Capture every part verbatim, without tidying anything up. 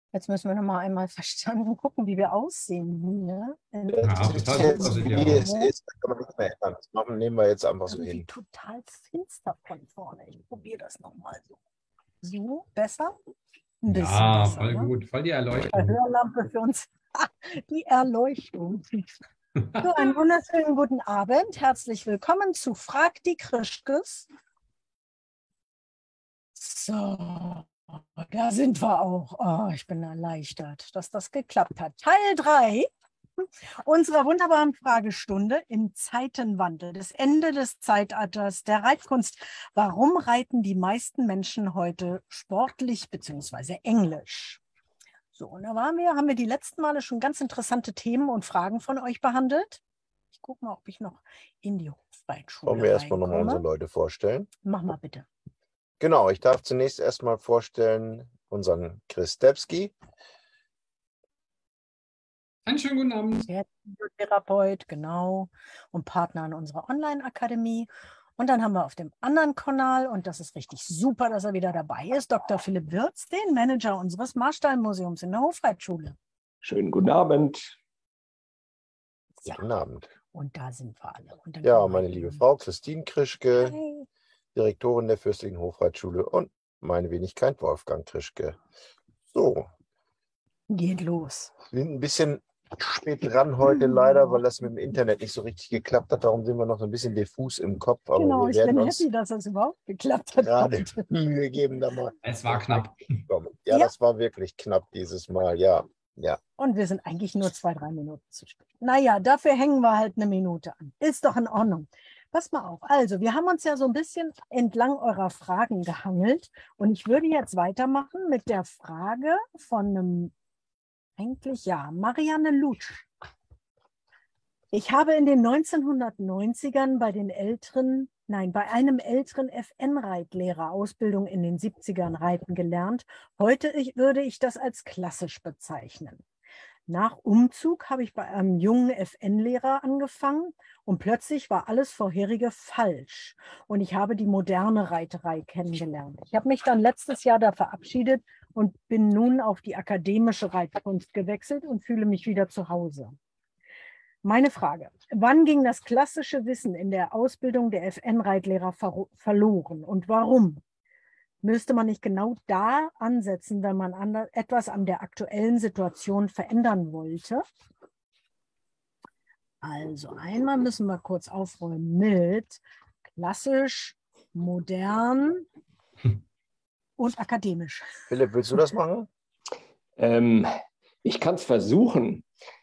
Jetzt müssen wir noch mal einmal verstanden gucken, wie wir aussehen hier. In Ja, Das total ist jetzt, super sieht die wie es aus. ist, da kann man nichts mehr ändern. Das machen, nehmen wir jetzt einfach so irgendwie hin. total finster von vorne. Ich probiere das noch mal so. So, besser? Ein bisschen Ja, besser, voll ne? gut. Voll die Eine Erleuchtung. Hörlampe für uns. Die Erleuchtung. So, einen wunderschönen guten Abend. Herzlich willkommen zu Frag die Krischkes. So, da sind wir auch. Oh, ich bin erleichtert, dass das geklappt hat. Teil drei unserer wunderbaren Fragestunde im Zeitenwandel, das Ende des Zeitalters der Reitkunst. Warum reiten die meisten Menschen heute sportlich bzw. englisch? So, und da waren wir, haben wir die letzten Male schon ganz interessante Themen und Fragen von euch behandelt. Ich gucke mal, ob ich noch in die Hofreitschule Wollen wir erstmal nochmal unsere reinkomme. Leute vorstellen? Mach mal bitte. Genau, ich darf zunächst erstmal vorstellen unseren Chris Stepski. Einen schönen guten Abend. Der Therapeut, genau, und Partner in unserer Online-Akademie. Und dann haben wir auf dem anderen Kanal, und das ist richtig super, dass er wieder dabei ist, Doktor Philipp Wirz, den Manager unseres Marstall-Museums in der Hofreitschule. Schönen guten Abend. Ja, Guten Abend. und da sind wir alle. Und dann Ja, können wir meine liebe Frau Christine Krischke, Hi. Direktorin der Fürstlichen Hofreitschule, und meine Wenigkeit Wolfgang Krischke. So, Geht los. wir sind ein bisschen spät dran heute leider, weil das mit dem Internet nicht so richtig geklappt hat. Darum sind wir noch so ein bisschen diffus im Kopf. Aber Genau, wir ich werden bin uns happy, dass das überhaupt geklappt hat. gerade heute. Mühe geben, da mal. Es war knapp. Ja, Ja. das war wirklich knapp dieses Mal, ja. Ja, Und wir sind eigentlich nur zwei, drei Minuten zu spät. Naja, dafür hängen wir halt eine Minute an. Ist doch in Ordnung. Pass mal auf. Also, wir haben uns ja so ein bisschen entlang eurer Fragen gehangelt. Und ich würde jetzt weitermachen mit der Frage von einem, eigentlich ja, Marianne Lutsch. Ich habe in den neunzehnhundertneunzigern bei den älteren, nein, bei einem älteren F N-Reitlehrer Ausbildung in den siebzigern reiten gelernt. Heute ich, würde ich das als klassisch bezeichnen. Nach Umzug habe ich bei einem jungen F N-Lehrer angefangen und plötzlich war alles vorherige falsch. Und ich habe die moderne Reiterei kennengelernt. Ich habe mich dann letztes Jahr da verabschiedet und bin nun auf die akademische Reitkunst gewechselt und fühle mich wieder zu Hause. Meine Frage, wann ging das klassische Wissen in der Ausbildung der F N-Reitlehrer ver verloren und warum? Müsste man nicht genau da ansetzen, wenn man an, etwas an der aktuellen Situation verändern wollte? Also einmal müssen wir kurz aufräumen mit klassisch, modern und akademisch. Philipp, willst du das machen? Ähm, ich kann es versuchen.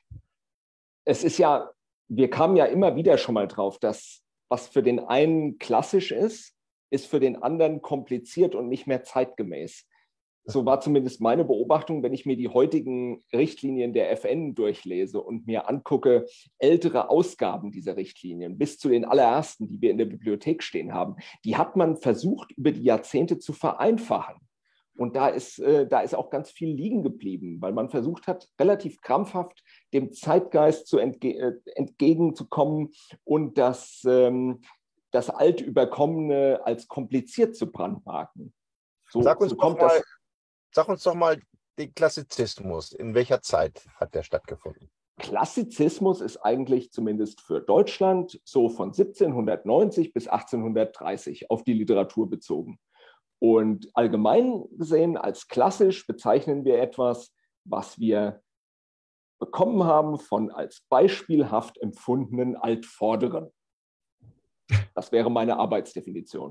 Es ist ja, wir kamen ja immer wieder schon mal drauf, dass was für den einen klassisch ist, ist für den anderen kompliziert und nicht mehr zeitgemäß. So war zumindest meine Beobachtung, wenn ich mir die heutigen Richtlinien der F N durchlese und mir angucke, ältere Ausgaben dieser Richtlinien, bis zu den allerersten, die wir in der Bibliothek stehen haben, die hat man versucht, über die Jahrzehnte zu vereinfachen. Und da ist, äh, da ist auch ganz viel liegen geblieben, weil man versucht hat, relativ krampfhaft dem Zeitgeist zu entge äh, entgegenzukommen und das, ähm, das Altüberkommene als kompliziert zu brandmarken. So, Sag uns, so doch kommt mal, das. sag uns doch mal den Klassizismus. In welcher Zeit hat der stattgefunden? Klassizismus ist eigentlich zumindest für Deutschland so von siebzehnhundertneunzig bis achtzehnhundertdreißig auf die Literatur bezogen. Und allgemein gesehen als klassisch bezeichnen wir etwas, was wir bekommen haben von als beispielhaft empfundenen Altvorderen. Das wäre meine Arbeitsdefinition.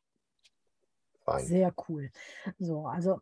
Fein. Sehr cool. So, also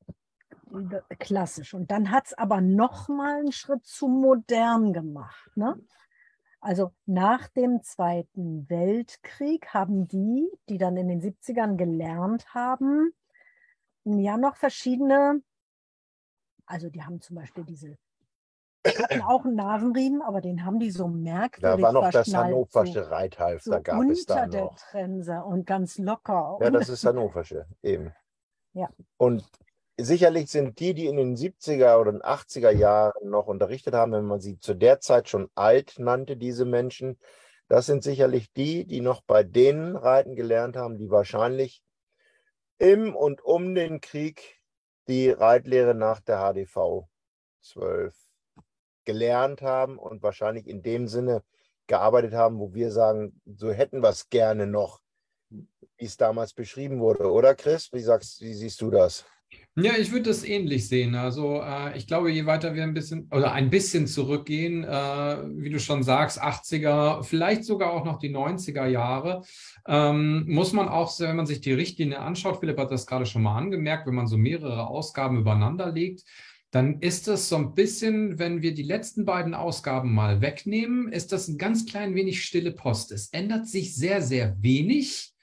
klassisch. Und dann hat es aber noch mal einen Schritt zu modern gemacht. Ne? Also nach dem Zweiten Weltkrieg haben die, die dann in den siebzigern gelernt haben, ja noch verschiedene, also die haben zum Beispiel diese, hatten auch einen Nasenriemen, aber den haben die so merkwürdig Da war noch das verschnallt, hannoversche so, Reithalfter, so gab es da unter der noch. Trense und ganz locker. Ja, Und, das ist hannoversche, eben. ja. Und sicherlich sind die, die in den siebziger oder den achtziger Jahren noch unterrichtet haben, wenn man sie zu der Zeit schon alt nannte, diese Menschen, das sind sicherlich die, die noch bei denen reiten gelernt haben, die wahrscheinlich im und um den Krieg die Reitlehre nach der H D V zwölf gelernt haben und wahrscheinlich in dem Sinne gearbeitet haben, wo wir sagen, so hätten wir es gerne noch, wie es damals beschrieben wurde. Oder Chris, wie sagst, wie siehst du das? Ja, ich würde das ähnlich sehen. Also äh, ich glaube, je weiter wir ein bisschen oder ein bisschen zurückgehen, äh, wie du schon sagst, achtziger, vielleicht sogar auch noch die neunziger Jahre, ähm, muss man auch, wenn man sich die Richtlinie anschaut, Philipp hat das gerade schon mal angemerkt, wenn man so mehrere Ausgaben übereinander legt, dann ist es so ein bisschen, wenn wir die letzten beiden Ausgaben mal wegnehmen, ist das ein ganz klein wenig stille Post. Es ändert sich sehr, sehr wenig,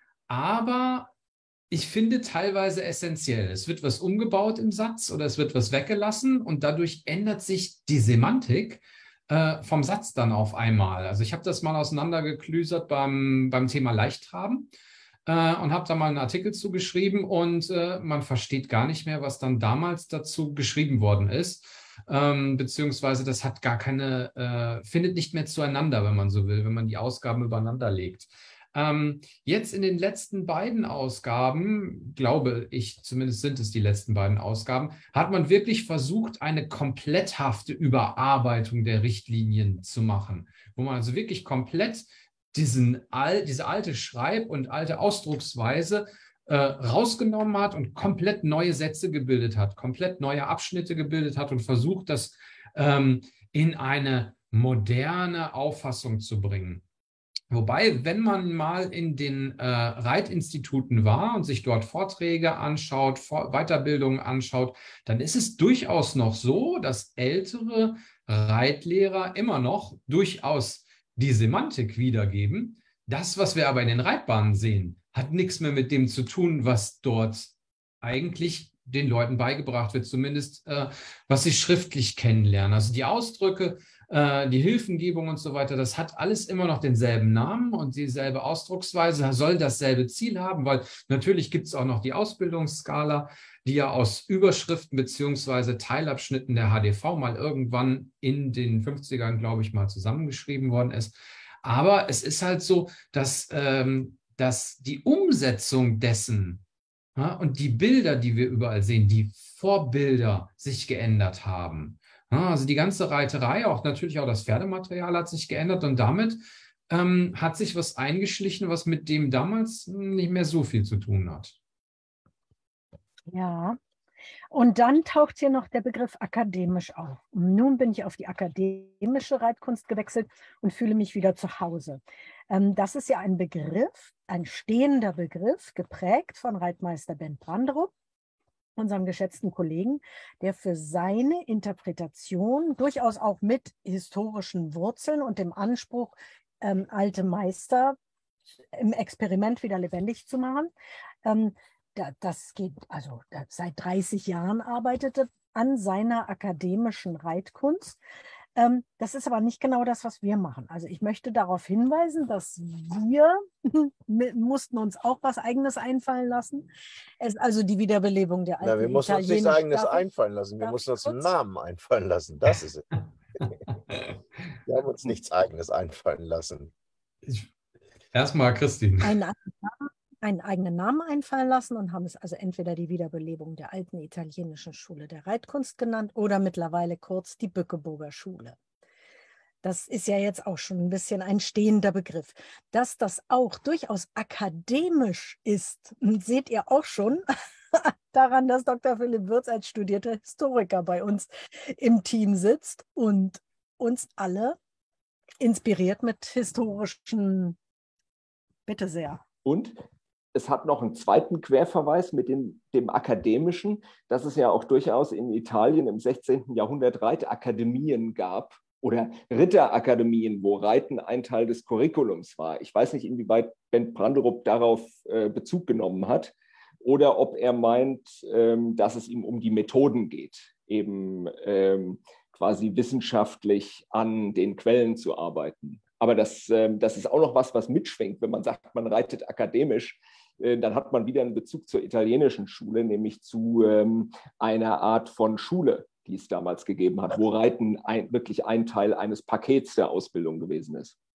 aber ich finde teilweise essentiell. Es wird was umgebaut im Satz oder es wird was weggelassen und dadurch ändert sich die Semantik äh, vom Satz dann auf einmal. Also ich habe das mal auseinandergeklüsert beim, beim Thema Leichttraben äh, und habe da mal einen Artikel zugeschrieben und äh, man versteht gar nicht mehr, was dann damals dazu geschrieben worden ist. Ähm, beziehungsweise das hat gar keine, äh, findet nicht mehr zueinander, wenn man so will, wenn man die Ausgaben übereinander legt. Ähm, jetzt in den letzten beiden Ausgaben, glaube ich, zumindest sind es die letzten beiden Ausgaben, hat man wirklich versucht, eine kompletthafte Überarbeitung der Richtlinien zu machen, wo man also wirklich komplett diesen, all, diese alte Schreib- und alte Ausdrucksweise äh, rausgenommen hat und komplett neue Sätze gebildet hat, komplett neue Abschnitte gebildet hat und versucht, das ähm, in eine moderne Auffassung zu bringen. Wobei, wenn man mal in den äh, Reitinstituten war und sich dort Vorträge anschaut, Vor Weiterbildungen anschaut, dann ist es durchaus noch so, dass ältere Reitlehrer immer noch durchaus die Semantik wiedergeben. Das, was wir aber in den Reitbahnen sehen, hat nichts mehr mit dem zu tun, was dort eigentlich den Leuten beigebracht wird, zumindest äh, was sie schriftlich kennenlernen. Also die Ausdrücke, die Hilfengebung und so weiter, das hat alles immer noch denselben Namen und dieselbe Ausdrucksweise, soll dasselbe Ziel haben, weil natürlich gibt es auch noch die Ausbildungsskala, die ja aus Überschriften beziehungsweise Teilabschnitten der H D V mal irgendwann in den fünfzigern, glaube ich, mal zusammengeschrieben worden ist. Aber es ist halt so, dass, ähm, dass die Umsetzung dessen, ja, und die Bilder, die wir überall sehen, die Vorbilder sich geändert haben. Also die ganze Reiterei, auch natürlich auch das Pferdematerial hat sich geändert und damit ähm, hat sich was eingeschlichen, was mit dem damals nicht mehr so viel zu tun hat. Ja, und dann taucht hier noch der Begriff akademisch auf. Und nun bin ich auf die akademische Reitkunst gewechselt und fühle mich wieder zu Hause. Ähm, das ist ja ein Begriff, ein stehender Begriff, geprägt von Reitmeister Ben Branderup, unserem geschätzten Kollegen, der für seine Interpretation durchaus auch mit historischen Wurzeln und dem Anspruch, ähm, alte Meister im Experiment wieder lebendig zu machen, ähm, da, das geht, also seit dreißig Jahren arbeitete an seiner akademischen Reitkunst. Ähm, das ist aber nicht genau das, was wir machen. Also ich möchte darauf hinweisen, dass wir mussten uns auch was Eigenes einfallen lassen. Es, also die Wiederbelebung der alten Na, wir mussten uns nichts Eigenes Darf einfallen lassen. Wir mussten uns einen Namen einfallen lassen. Das ist es. Wir haben uns nichts Eigenes einfallen lassen. Erstmal Christine. Einen, einen eigenen Namen einfallen lassen und haben es also entweder die Wiederbelebung der alten italienischen Schule der Reitkunst genannt oder mittlerweile kurz die Bückeburger Schule. Das ist ja jetzt auch schon ein bisschen ein stehender Begriff. Dass das auch durchaus akademisch ist, seht ihr auch schon daran, dass Doktor Philipp Würz als studierter Historiker bei uns im Team sitzt und uns alle inspiriert mit historischen, bitte sehr. Und es hat noch einen zweiten Querverweis mit dem, dem Akademischen, dass es ja auch durchaus in Italien im sechzehnten Jahrhundert Reitakademien gab oder Ritterakademien, wo Reiten ein Teil des Curriculums war. Ich weiß nicht, inwieweit Ben Branderup darauf äh, Bezug genommen hat oder ob er meint, ähm, dass es ihm um die Methoden geht, eben ähm, quasi wissenschaftlich an den Quellen zu arbeiten. Aber das, ähm, das ist auch noch was, was mitschwingt, wenn man sagt, man reitet akademisch. Dann hat man wieder einen Bezug zur italienischen Schule, nämlich zu ähm, einer Art von Schule, die es damals gegeben hat, wo Reiten ein, wirklich ein Teil eines Pakets der Ausbildung gewesen ist.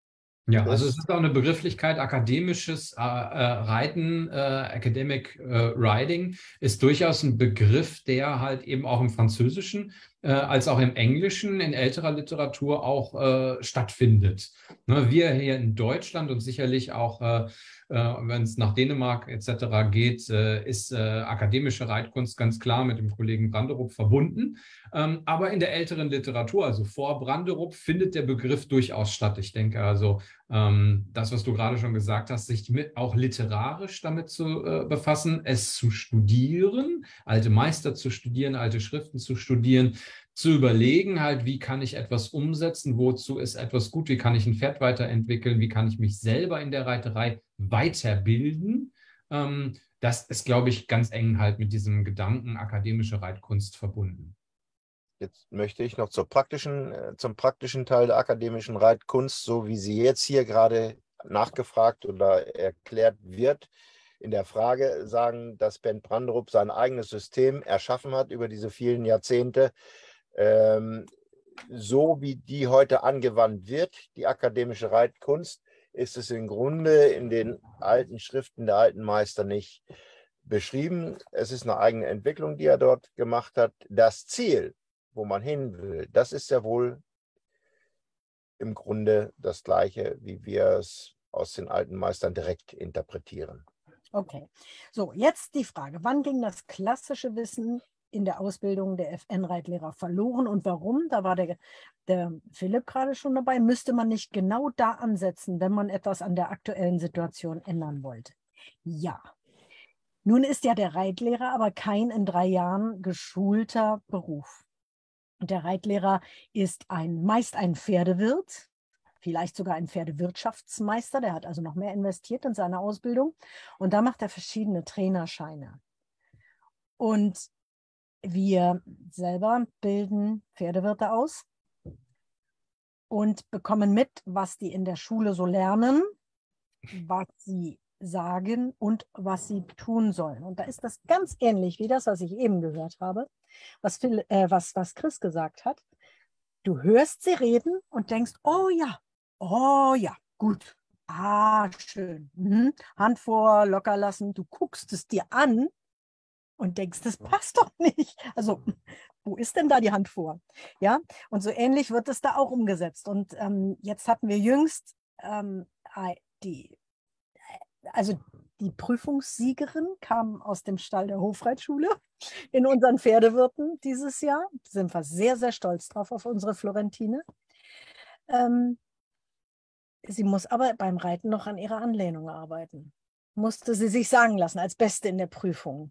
Ja, also es ist auch eine Begrifflichkeit, akademisches äh, äh, Reiten, äh, Academic äh, Riding ist durchaus ein Begriff, der halt eben auch im Französischen äh, als auch im Englischen in älterer Literatur auch äh, stattfindet. Ne, wir hier in Deutschland und sicherlich auch, äh, äh, wenn es nach Dänemark et cetera geht, äh, ist äh, akademische Reitkunst ganz klar mit dem Kollegen Branderup verbunden. Ähm, aber in der älteren Literatur, also vor Branderup, findet der Begriff durchaus statt. Ich denke also, ähm, das, was du gerade schon gesagt hast, sich mit, auch literarisch damit zu äh, befassen, es zu studieren, alte Meister zu studieren, alte Schriften zu studieren, zu überlegen halt, wie kann ich etwas umsetzen, wozu ist etwas gut, wie kann ich ein Pferd weiterentwickeln, wie kann ich mich selber in der Reiterei weiterbilden. Ähm, das ist, glaube ich, ganz eng halt mit diesem Gedanken akademische Reitkunst verbunden. Jetzt möchte ich noch zur praktischen, äh, zum praktischen Teil der akademischen Reitkunst, so wie sie jetzt hier gerade nachgefragt oder erklärt wird, in der Frage sagen, dass Ben Branderup sein eigenes System erschaffen hat über diese vielen Jahrzehnte, ähm, so wie die heute angewandt wird, die akademische Reitkunst, ist es im Grunde in den alten Schriften der alten Meister nicht beschrieben. Es ist eine eigene Entwicklung, die er dort gemacht hat. Das Ziel, wo man hin will, das ist ja wohl im Grunde das Gleiche, wie wir es aus den alten Meistern direkt interpretieren. Okay, so jetzt die Frage, wann ging das klassische Wissen in der Ausbildung der F N-Reitlehrer verloren und warum? Da war der, der Philipp gerade schon dabei. Müsste man nicht genau da ansetzen, wenn man etwas an der aktuellen Situation ändern wollte? Ja. Nun ist ja der Reitlehrer aber kein in drei Jahren geschulter Beruf. Der Reitlehrer ist ein, meist ein Pferdewirt, vielleicht sogar ein Pferdewirtschaftsmeister, der hat also noch mehr investiert in seine Ausbildung und da macht er verschiedene Trainerscheine. Und wir selber bilden Pferdewirte aus und bekommen mit, was die in der Schule so lernen, was sie sagen und was sie tun sollen. Und da ist das ganz ähnlich wie das, was ich eben gehört habe, was, Phil, äh, was, was Chris gesagt hat. Du hörst sie reden und denkst, oh ja, oh ja, gut, ah, schön. Mhm. Hand vor, locker lassen. Du guckst es dir an und denkst, das passt doch nicht. Also, wo ist denn da die Hand vor? Ja, und so ähnlich wird es da auch umgesetzt. Und ähm, jetzt hatten wir jüngst ähm, die, also die Prüfungssiegerin kam aus dem Stall der Hofreitschule in unseren Pferdewirten dieses Jahr. Da sind wir sehr, sehr stolz drauf auf unsere Florentine. Ähm, sie muss aber beim Reiten noch an ihrer Anlehnung arbeiten. Musste sie sich sagen lassen, als Beste in der Prüfung.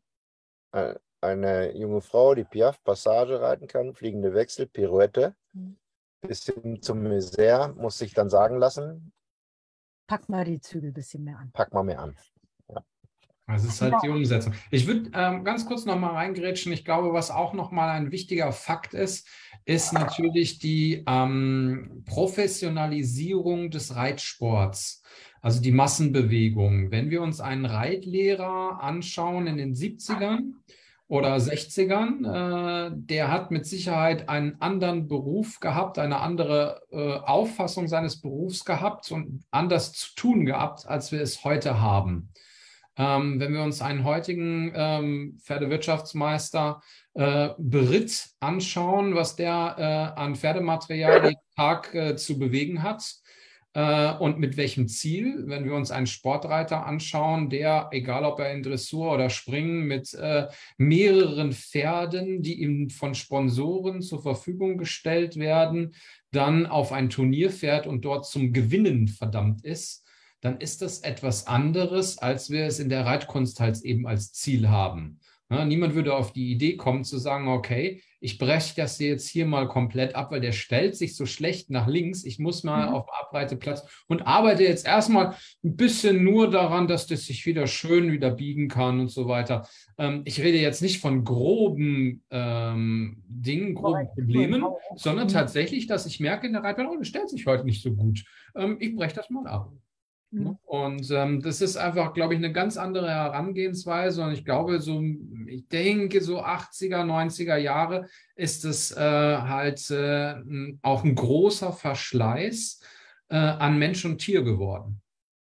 Eine junge Frau, die Piaffe, Passage reiten kann, fliegende Wechsel, Pirouette, mhm. bis hin zum Misère, muss sich dann sagen lassen, pack mal die Zügel ein bisschen mehr an. Pack mal mehr an. Ja. Das ist halt die Umsetzung. Ich würde ähm, ganz kurz noch mal reingrätschen. Ich glaube, was auch noch mal ein wichtiger Fakt ist, ist natürlich die ähm, Professionalisierung des Reitsports, also die Massenbewegung. Wenn wir uns einen Reitlehrer anschauen in den siebzigern oder sechzigern, äh, der hat mit Sicherheit einen anderen Beruf gehabt, eine andere äh, Auffassung seines Berufs gehabt und anders zu tun gehabt, als wir es heute haben. Ähm, wenn wir uns einen heutigen ähm, Pferdewirtschaftsmeister äh, Beritt anschauen, was der äh, an Pferdematerial jeden Tag äh, zu bewegen hat äh, und mit welchem Ziel, wenn wir uns einen Sportreiter anschauen, der, egal ob er in Dressur oder Springen, mit äh, mehreren Pferden, die ihm von Sponsoren zur Verfügung gestellt werden, dann auf ein Turnier fährt und dort zum Gewinnen verdammt ist, dann ist das etwas anderes, als wir es in der Reitkunst halt eben als Ziel haben. Ja, niemand würde auf die Idee kommen zu sagen, okay, ich breche das jetzt hier mal komplett ab, weil der stellt sich so schlecht nach links. Ich muss mal mhm. auf Abreiteplatz und arbeite jetzt erstmal ein bisschen nur daran, dass das sich wieder schön wieder biegen kann und so weiter. Ähm, ich rede jetzt nicht von groben ähm, Dingen, groben Problemen, sondern tatsächlich, dass ich merke in der Reitbahn, oh, das stellt sich heute nicht so gut. Ähm, ich breche das mal ab. Mhm. Und ähm, das ist einfach, glaube ich, eine ganz andere Herangehensweise. Und ich glaube, so, ich denke, so achtziger, neunziger Jahre ist es äh, halt äh, auch ein großer Verschleiß äh, an Mensch und Tier geworden?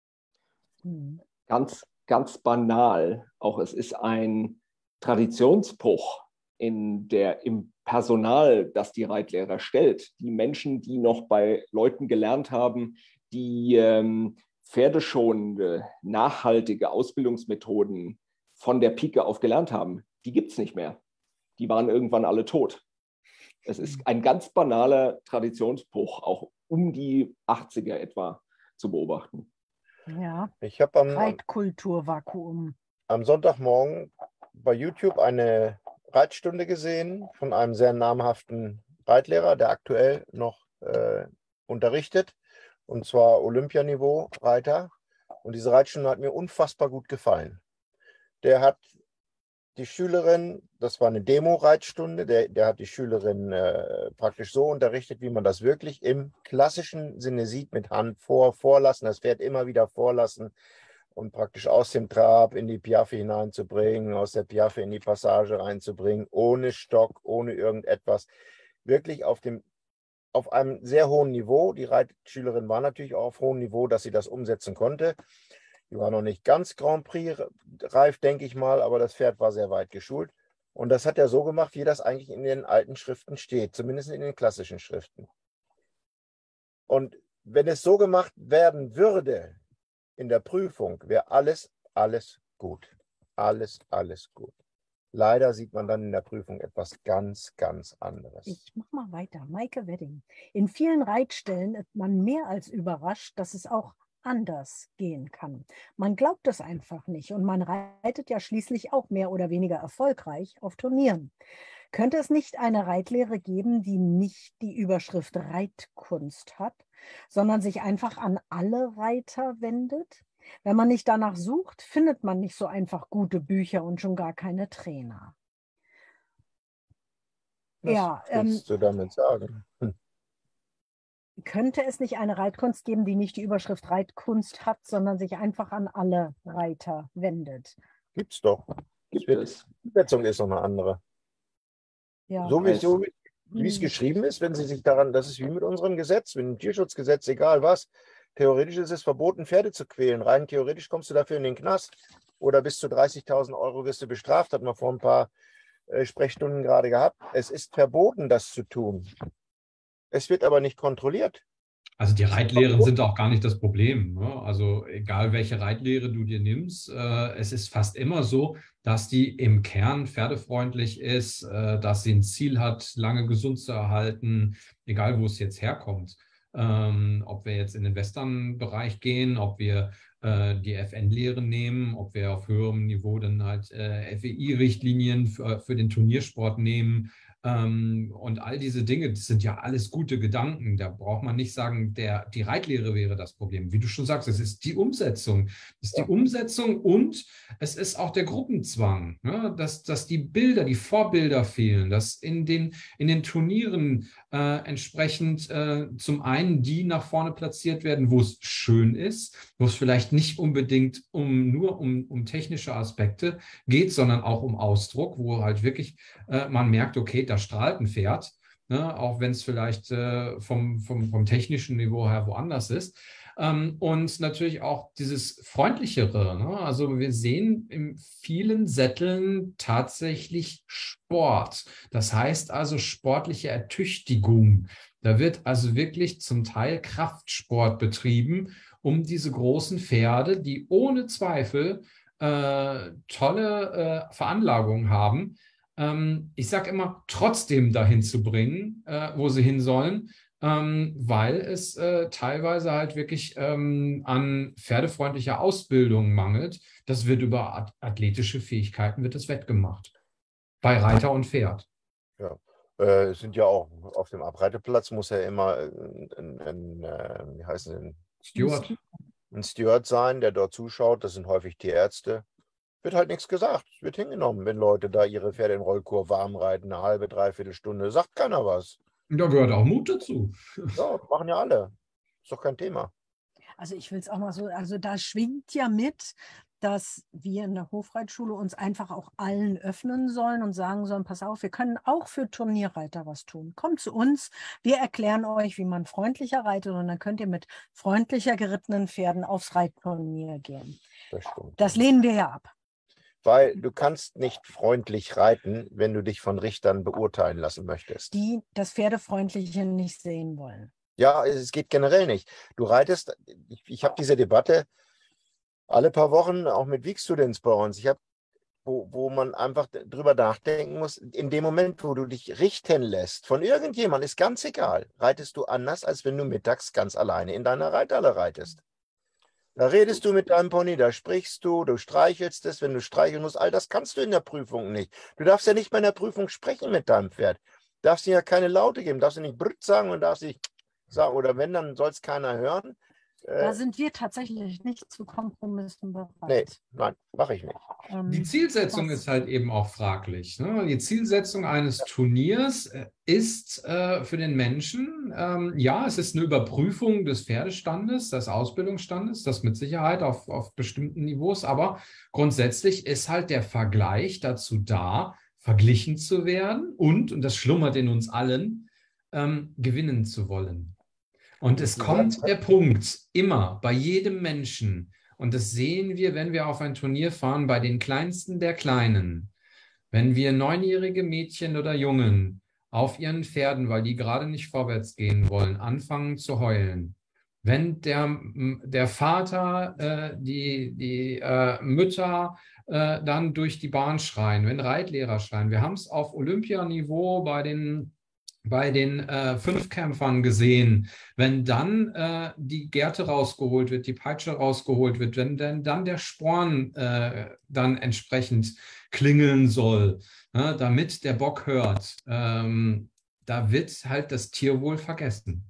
Ganz, ganz banal. Auch es ist ein Traditionsbruch in der, im Personal, das die Reitlehrer stellt. Die Menschen, die noch bei Leuten gelernt haben, die ähm, pferdeschonende, nachhaltige Ausbildungsmethoden von der Pike auf gelernt haben, die gibt es nicht mehr. Die waren irgendwann alle tot. Es ist ein ganz banaler Traditionsbruch, auch um die achtziger etwa zu beobachten. Ja, Ich habe am, Reitkulturvakuum. am Sonntagmorgen bei YouTube eine Reitstunde gesehen von einem sehr namhaften Reitlehrer, der aktuell noch äh, unterrichtet, und zwar Olympianiveau-Reiter. Und diese Reitstunde hat mir unfassbar gut gefallen. Der hat die Schülerin, das war eine Demo-Reitstunde, der, der hat die Schülerin äh, praktisch so unterrichtet, wie man das wirklich im klassischen Sinne sieht, mit Hand vor, vorlassen, das Pferd immer wieder vorlassen und praktisch aus dem Trab in die Piaffe hineinzubringen, aus der Piaffe in die Passage reinzubringen, ohne Stock, ohne irgendetwas, wirklich auf dem auf einem sehr hohen Niveau. Die Reitschülerin war natürlich auch auf hohem Niveau, dass sie das umsetzen konnte. Die war noch nicht ganz Grand Prix reif, denke ich mal, aber das Pferd war sehr weit geschult. Und das hat er so gemacht, wie das eigentlich in den alten Schriften steht, zumindest in den klassischen Schriften. Und wenn es so gemacht werden würde in der Prüfung, wäre alles, alles gut. Alles, alles gut. Leider sieht man dann in der Prüfung etwas ganz, ganz anderes. Ich mache mal weiter. Maike Wedding. In vielen Reitstellen ist man mehr als überrascht, dass es auch anders gehen kann. Man glaubt es einfach nicht und man reitet ja schließlich auch mehr oder weniger erfolgreich auf Turnieren. Könnte es nicht eine Reitlehre geben, die nicht die Überschrift Reitkunst hat, sondern sich einfach an alle Reiter wendet? Wenn man nicht danach sucht, findet man nicht so einfach gute Bücher und schon gar keine Trainer. Was ja, willst ähm, du damit sagen? Hm. Könnte es nicht eine Reitkunst geben, die nicht die Überschrift Reitkunst hat, sondern sich einfach an alle Reiter wendet? Gibt's doch. Gibt wird, es. Die Umsetzung ist noch eine andere. Ja. So wie, Heißt- so wie es geschrieben ist, wenn Sie sich daran, das ist wie mit unserem Gesetz, mit dem Tierschutzgesetz, egal was. Theoretisch ist es verboten, Pferde zu quälen. Rein theoretisch kommst du dafür in den Knast oder bis zu dreißigtausend Euro wirst du bestraft. Hat man vor ein paar äh, Sprechstunden gerade gehabt. Es ist verboten, das zu tun. Es wird aber nicht kontrolliert. Also die Reitlehren sind auch gar nicht das Problem, ne? Also egal welche Reitlehre du dir nimmst, äh, es ist fast immer so, dass die im Kern pferdefreundlich ist, äh, dass sie ein Ziel hat, lange gesund zu erhalten, egal wo es jetzt herkommt. Ähm, ob wir jetzt in den Western-Bereich gehen, ob wir äh, die F N-Lehren nehmen, ob wir auf höherem Niveau dann halt äh, F E I-Richtlinien für, für den Turniersport nehmen. Ähm, und all diese Dinge, das sind ja alles gute Gedanken. Da braucht man nicht sagen, der, die Reitlehre wäre das Problem. Wie du schon sagst, es ist die Umsetzung. Es ist die Umsetzung und es ist auch der Gruppenzwang, ne? dass, dass die Bilder, die Vorbilder fehlen, dass in den, in den Turnieren äh, entsprechend äh, zum einen die nach vorne platziert werden, wo es schön ist, wo es vielleicht nicht unbedingt um, nur um, um technische Aspekte geht, sondern auch um Ausdruck, wo halt wirklich äh, man merkt, okay, da strahlt ein Pferd, ne, auch wenn es vielleicht äh, vom, vom, vom technischen Niveau her woanders ist. Ähm, und natürlich auch dieses Freundlichere. Ne? Also wir sehen in vielen Sätteln tatsächlich Sport. Das heißt also sportliche Ertüchtigung. Da wird also wirklich zum Teil Kraftsport betrieben, um diese großen Pferde, die ohne Zweifel äh, tolle äh, Veranlagungen haben, ich sage immer, trotzdem dahin zu bringen, äh, wo sie hin sollen, ähm, weil es äh, teilweise halt wirklich ähm, an pferdefreundlicher Ausbildung mangelt. Das wird über athletische Fähigkeiten wird das wettgemacht. Bei Reiter und Pferd. Ja. Äh, es sind ja auch auf dem Abreiteplatz muss ja immer ein, ein, ein, ein wie heißt es, Steward. ein Steward sein, der dort zuschaut. Das sind häufig Tierärzte. Wird halt nichts gesagt. Es wird hingenommen, wenn Leute da ihre Pferde in Rollkur warm reiten, eine halbe, dreiviertel Stunde. Sagt keiner was. Da gehört auch Mut dazu. Ja, machen ja alle. Ist doch kein Thema. Also ich will es auch mal so, also da schwingt ja mit, dass wir in der Hofreitschule uns einfach auch allen öffnen sollen und sagen sollen, pass auf, wir können auch für Turnierreiter was tun. Kommt zu uns, wir erklären euch, wie man freundlicher reitet und dann könnt ihr mit freundlicher gerittenen Pferden aufs Reitturnier gehen. Das stimmt. Das lehnen wir ja ab. Weil du kannst nicht freundlich reiten, wenn du dich von Richtern beurteilen lassen möchtest. Die das Pferdefreundliche nicht sehen wollen. Ja, es geht generell nicht. Du reitest, ich, ich habe diese Debatte alle paar Wochen auch mit Week-Students bei uns. Ich habe, wo, wo man einfach drüber nachdenken muss, in dem Moment, wo du dich richten lässt von irgendjemand, ist ganz egal, reitest du anders, als wenn du mittags ganz alleine in deiner Reithalle reitest. Da redest du mit deinem Pony, da sprichst du, du streichelst es, wenn du streicheln musst. All das kannst du in der Prüfung nicht. Du darfst ja nicht bei der Prüfung sprechen mit deinem Pferd. Du darfst ihm ja keine Laute geben, darfst du nicht Brütt sagen und darfst nicht sagen, oder wenn, dann soll es keiner hören. Da sind wir tatsächlich nicht zu Kompromissen bereit. Nee, nein, mache ich nicht. Ähm, Die Zielsetzung das, ist halt eben auch fraglich. Ne? Die Zielsetzung eines Turniers ist äh, für den Menschen, ähm, ja, es ist eine Überprüfung des Pferdestandes, des Ausbildungsstandes, das mit Sicherheit auf, auf bestimmten Niveaus, aber grundsätzlich ist halt der Vergleich dazu da, verglichen zu werden und, und das schlummert in uns allen, ähm, gewinnen zu wollen. Und es kommt der Punkt immer bei jedem Menschen, und das sehen wir, wenn wir auf ein Turnier fahren, bei den Kleinsten der Kleinen. Wenn wir neunjährige Mädchen oder Jungen auf ihren Pferden, weil die gerade nicht vorwärts gehen wollen, anfangen zu heulen. Wenn der, der Vater, äh, die, die äh, Mütter äh, dann durch die Bahn schreien, wenn Reitlehrer schreien. Wir haben es auf Olympianiveau bei den bei den äh, Fünfkämpfern gesehen, wenn dann äh, die Gerte rausgeholt wird, die Peitsche rausgeholt wird, wenn denn dann der Sporn äh, dann entsprechend klingeln soll, ne, damit der Bock hört, ähm, da wird halt das Tierwohl vergessen.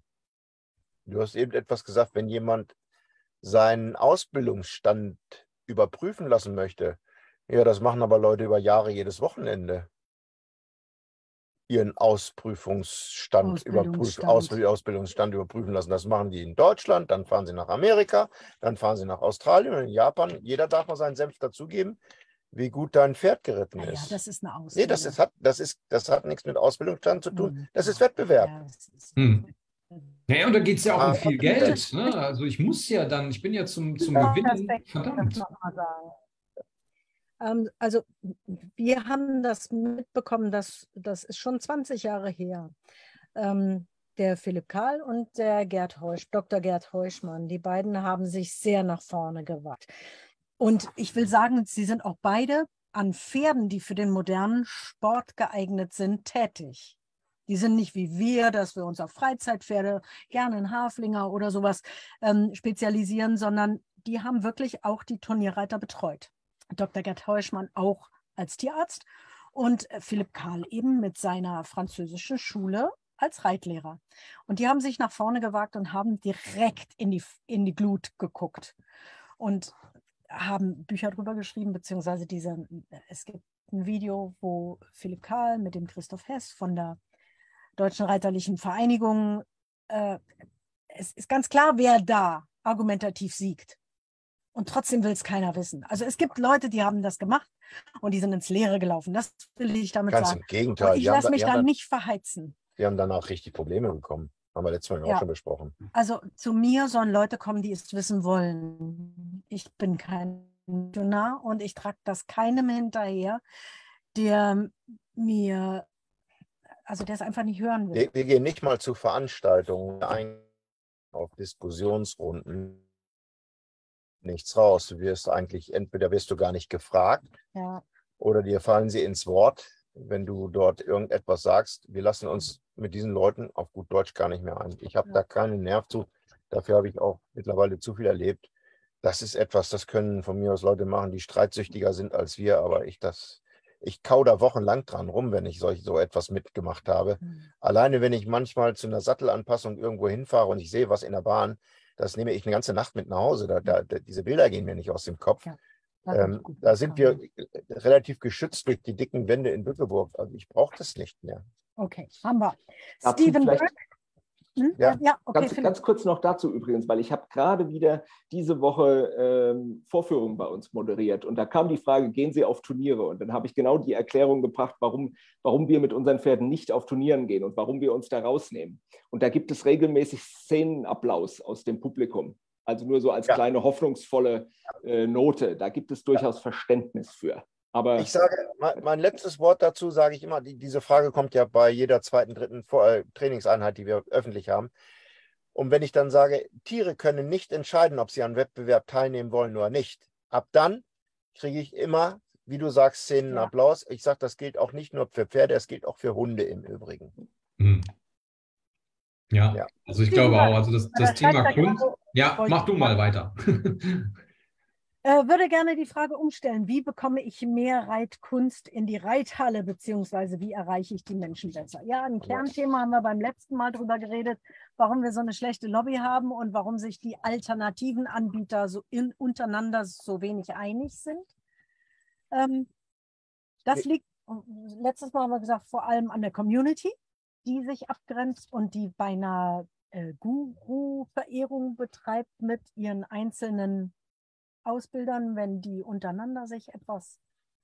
Du hast eben etwas gesagt, wenn jemand seinen Ausbildungsstand überprüfen lassen möchte. Ja, das machen aber Leute über Jahre jedes Wochenende. Ihren Ausprüfungsstand, Ausbildungsstand. Überprüf, Ausbildungsstand überprüfen lassen. Das machen die in Deutschland, dann fahren sie nach Amerika, dann fahren sie nach Australien und in Japan. Jeder darf mal seinen Senf dazugeben, wie gut dein Pferd geritten Ja, ist. das ist eine Ausbildung. Nee, das, ist, hat, das, ist, das hat nichts mit Ausbildungsstand zu tun. Hm. Das ist Wettbewerb. Ja, das ist Hm. Naja, und da geht es ja auch Ah, um viel Geld. Ne? Also ich muss ja dann, ich bin ja zum, zum Gewinnen, verdammt. Ähm, also wir haben das mitbekommen, dass, das ist schon zwanzig Jahre her. Ähm, der Philipp Kahl und der Gerd Heusch, Doktor Gerd Heuschmann, die beiden haben sich sehr nach vorne gewagt. Und ich will sagen, sie sind auch beide an Pferden, die für den modernen Sport geeignet sind, tätig. Die sind nicht wie wir, dass wir uns auf Freizeitpferde, gerne in Haflinger oder sowas ähm, spezialisieren, sondern die haben wirklich auch die Turnierreiter betreut. Doktor Gerd Heuschmann auch als Tierarzt und Philipp Kahl eben mit seiner französischen Schule als Reitlehrer. Und die haben sich nach vorne gewagt und haben direkt in die, in die Glut geguckt und haben Bücher drüber geschrieben, beziehungsweise diese, es gibt ein Video, wo Philipp Kahl mit dem Christoph Hess von der Deutschen Reiterlichen Vereinigung, äh, es ist ganz klar, wer da argumentativ siegt. Und trotzdem will es keiner wissen. Also es gibt Leute, die haben das gemacht und die sind ins Leere gelaufen. Das will ich damit Ganz sagen. im Gegenteil. Und ich lasse mich da nicht verheizen. Die haben danach richtig Probleme bekommen. Haben wir letztes Mal Ja. auch schon besprochen. Also zu mir sollen Leute kommen, die es wissen wollen. Ich bin kein Missionar und ich trage das keinem hinterher, der mir, also der es einfach nicht hören will. Wir, wir gehen nicht mal zu Veranstaltungen ein, auf Diskussionsrunden. Nichts raus. Du wirst eigentlich, entweder wirst du gar nicht gefragt, Ja. oder dir fallen sie ins Wort, wenn du dort irgendetwas sagst. Wir lassen uns mit diesen Leuten auf gut Deutsch gar nicht mehr ein. Ich habe Ja. da keinen Nerv zu. Dafür habe ich auch mittlerweile zu viel erlebt. Das ist etwas, das können von mir aus Leute machen, die streitsüchtiger sind als wir, aber ich das, ich kau da wochenlang dran rum, wenn ich solch, so etwas mitgemacht habe. Mhm. Alleine, wenn ich manchmal zu einer Sattelanpassung irgendwo hinfahre und ich sehe was in der Bahn, das nehme ich eine ganze Nacht mit nach Hause. Da, da, diese Bilder gehen mir nicht aus dem Kopf. Ja, ähm, da sind wir relativ geschützt durch die dicken Wände in Bückeburg. Also ich brauche das nicht mehr. Okay, haben wir. Dazu Steven vielleicht- Brück. Hm? Ja. ja, okay. Ganz, ganz kurz noch dazu übrigens, weil ich habe gerade wieder diese Woche ähm, Vorführungen bei uns moderiert und da kam die Frage, gehen Sie auf Turniere? Und dann habe ich genau die Erklärung gebracht, warum, warum wir mit unseren Pferden nicht auf Turnieren gehen und warum wir uns da rausnehmen. Und da gibt es regelmäßig Szenenapplaus aus dem Publikum. Also nur so als Ja. kleine hoffnungsvolle äh, Note. Da gibt es durchaus Verständnis für. Aber Ich sage, mein, mein letztes Wort dazu sage ich immer, die, diese Frage kommt ja bei jeder zweiten, dritten Vor äh, Trainingseinheit, die wir öffentlich haben. Und wenn ich dann sage, Tiere können nicht entscheiden, ob sie an Wettbewerb teilnehmen wollen oder nicht, ab dann kriege ich immer, wie du sagst, Szenenapplaus. Ich sage, das gilt auch nicht nur für Pferde, es gilt auch für Hunde im Übrigen. Hm. Ja, Ja. also ich glaube auch, also das, das Da Thema schreibt Kunst, der ja, mach du mal weiter. Äh, würde gerne die Frage umstellen, wie bekomme ich mehr Reitkunst in die Reithalle, beziehungsweise wie erreiche ich die Menschen besser? Ja, ein Kernthema haben wir beim letzten Mal drüber geredet, warum wir so eine schlechte Lobby haben und warum sich die alternativen Anbieter so in, untereinander so wenig einig sind. Ähm, das liegt, letztes Mal haben wir gesagt, vor allem an der Community, die sich abgrenzt und die beinahe äh, Guru-Verehrung betreibt mit ihren einzelnen Ausbildern, wenn die untereinander sich etwas,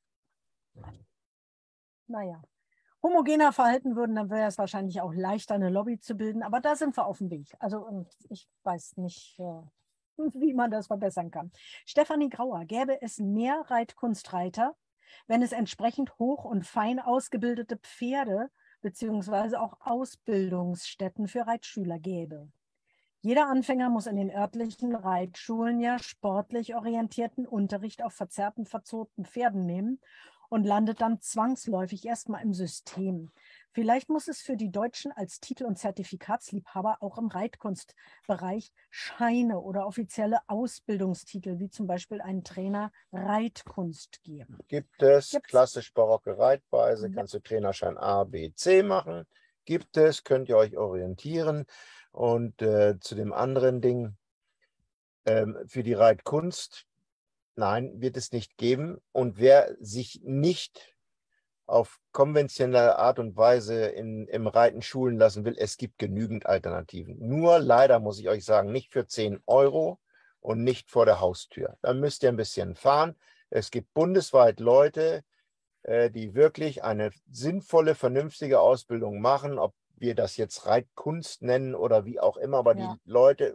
naja, homogener verhalten würden, dann wäre es wahrscheinlich auch leichter, eine Lobby zu bilden. Aber da sind wir auf dem Weg. Also ich weiß nicht, wie man das verbessern kann. Stefanie Grauer, gäbe es mehr Reitkunstreiter, wenn es entsprechend hoch und fein ausgebildete Pferde beziehungsweise auch Ausbildungsstätten für Reitschüler gäbe? Jeder Anfänger muss in den örtlichen Reitschulen ja sportlich orientierten Unterricht auf verzerrten, verzogten Pferden nehmen und landet dann zwangsläufig erstmal im System. Vielleicht muss es für die Deutschen als Titel- und Zertifikatsliebhaber auch im Reitkunstbereich Scheine oder offizielle Ausbildungstitel, wie zum Beispiel einen Trainer Reitkunst geben. Gibt es Gibt's? klassisch barocke Reitweise, Ja. kannst du Trainerschein A, B, C machen. Gibt es, könnt ihr euch orientieren. Und äh, zu dem anderen Ding, ähm, für die Reitkunst, nein, wird es nicht geben. Und wer sich nicht auf konventionelle Art und Weise in, im Reiten schulen lassen will, es gibt genügend Alternativen. Nur leider muss ich euch sagen, nicht für zehn Euro und nicht vor der Haustür. Da müsst ihr ein bisschen fahren. Es gibt bundesweit Leute, äh, die wirklich eine sinnvolle, vernünftige Ausbildung machen, ob wir das jetzt Reitkunst nennen oder wie auch immer, aber Ja. die Leute,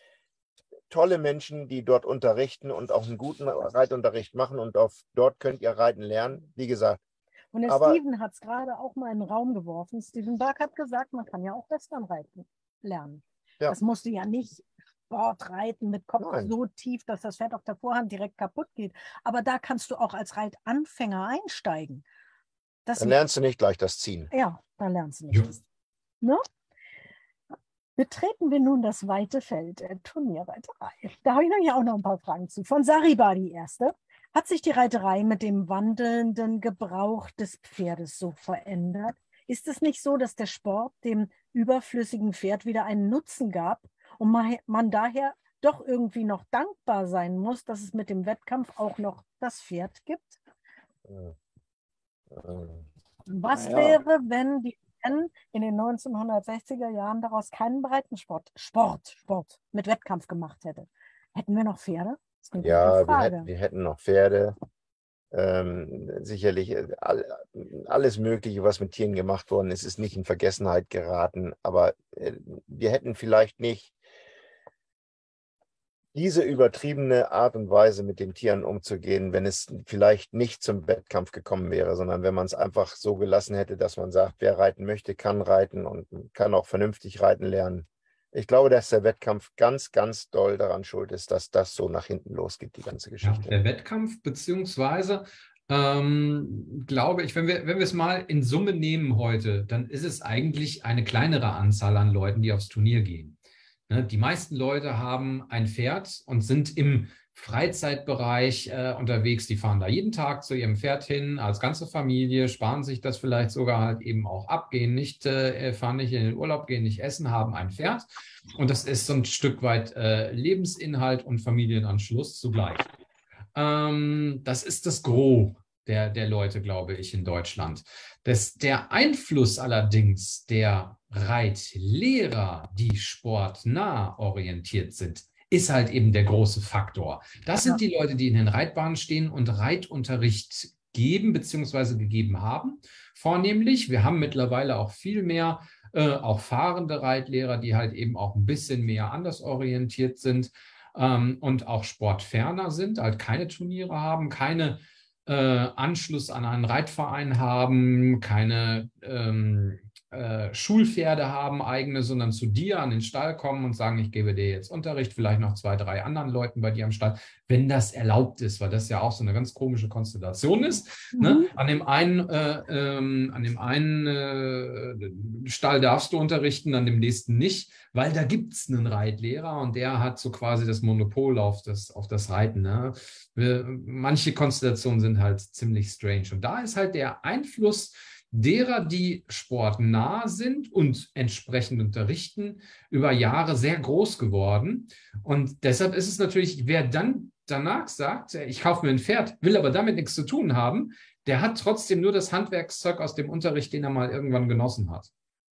tolle Menschen, die dort unterrichten und auch einen guten Reitunterricht machen und auf, dort könnt ihr reiten lernen, wie gesagt. Und der Aber- Steven hat es gerade auch mal in den Raum geworfen. Steven Berg hat gesagt, man kann ja auch Western reiten lernen. Ja. Das musst du ja nicht Sportreiten mit Kopf Nein. so tief, dass das Pferd auf der Vorhand direkt kaputt geht. Aber da kannst du auch als Reitanfänger einsteigen. Das Dann lernst du nicht gleich das Ziehen. Ja, dann lernst du nicht. Ja. Das. Ne? Betreten wir nun das weite Feld der Turnierreiterei. Da habe ich nämlich auch noch ein paar Fragen zu. Von Sariba die erste. Hat sich die Reiterei mit dem wandelnden Gebrauch des Pferdes so verändert? Ist es nicht so, dass der Sport dem überflüssigen Pferd wieder einen Nutzen gab und man daher doch irgendwie noch dankbar sein muss, dass es mit dem Wettkampf auch noch das Pferd gibt? Was Ja. wäre, wenn die Rennen in den neunzehnhundertsechziger Jahren daraus keinen Breitensport, Sport, Sport mit Wettkampf gemacht hätte? Hätten wir noch Pferde? Das ist eine gute Ja, wir Frage. hätten, wir hätten noch Pferde. Ähm, sicherlich äh, all, alles Mögliche, was mit Tieren gemacht worden ist, ist nicht in Vergessenheit geraten. Aber äh, wir hätten vielleicht nicht diese übertriebene Art und Weise, mit den Tieren umzugehen, wenn es vielleicht nicht zum Wettkampf gekommen wäre, sondern wenn man es einfach so gelassen hätte, dass man sagt, wer reiten möchte, kann reiten und kann auch vernünftig reiten lernen. Ich glaube, dass der Wettkampf ganz, ganz doll daran schuld ist, dass das so nach hinten losgeht, die ganze Ja, Geschichte. der Wettkampf, beziehungsweise ähm, glaube ich, wenn wir, wenn wir es mal in Summe nehmen heute, dann ist es eigentlich eine kleinere Anzahl an Leuten, die aufs Turnier gehen. Ne, die meisten Leute haben ein Pferd und sind im Freizeitbereich äh, unterwegs. Die fahren da jeden Tag zu ihrem Pferd hin, als ganze Familie, sparen sich das vielleicht sogar halt eben auch ab, gehen nicht, äh, fahren nicht in den Urlaub, gehen nicht essen, haben ein Pferd. Und das ist so ein Stück weit äh, Lebensinhalt und Familienanschluss zugleich. Ähm, das ist das Gros der, der Leute, glaube ich, in Deutschland. Das, der Einfluss allerdings der Reitlehrer, die sportnah orientiert sind, ist halt eben der große Faktor. Das sind die Leute, die in den Reitbahnen stehen und Reitunterricht geben bzw. gegeben haben. Vornehmlich, wir haben mittlerweile auch viel mehr, äh, auch fahrende Reitlehrer, die halt eben auch ein bisschen mehr anders orientiert sind ähm, und auch sportferner sind, halt keine Turniere haben, keine äh, Anschluss an einen Reitverein haben, keine ähm, äh, Schulpferde haben, eigene, sondern zu dir an den Stall kommen und sagen, ich gebe dir jetzt Unterricht, vielleicht noch zwei, drei anderen Leuten bei dir am Stall, wenn das erlaubt ist, weil das ja auch so eine ganz komische Konstellation ist. Mhm. Ne? An dem einen, äh, ähm, an dem einen äh, Stall darfst du unterrichten, an dem nächsten nicht, weil da gibt es einen Reitlehrer und der hat so quasi das Monopol auf das, auf das Reiten. Ne? Wir, manche Konstellationen sind halt ziemlich strange. Und da ist halt der Einfluss derer, die sportnah sind und entsprechend unterrichten, über Jahre sehr groß geworden. Und deshalb ist es natürlich, wer dann danach sagt, ich kaufe mir ein Pferd, will aber damit nichts zu tun haben, der hat trotzdem nur das Handwerkszeug aus dem Unterricht, den er mal irgendwann genossen hat.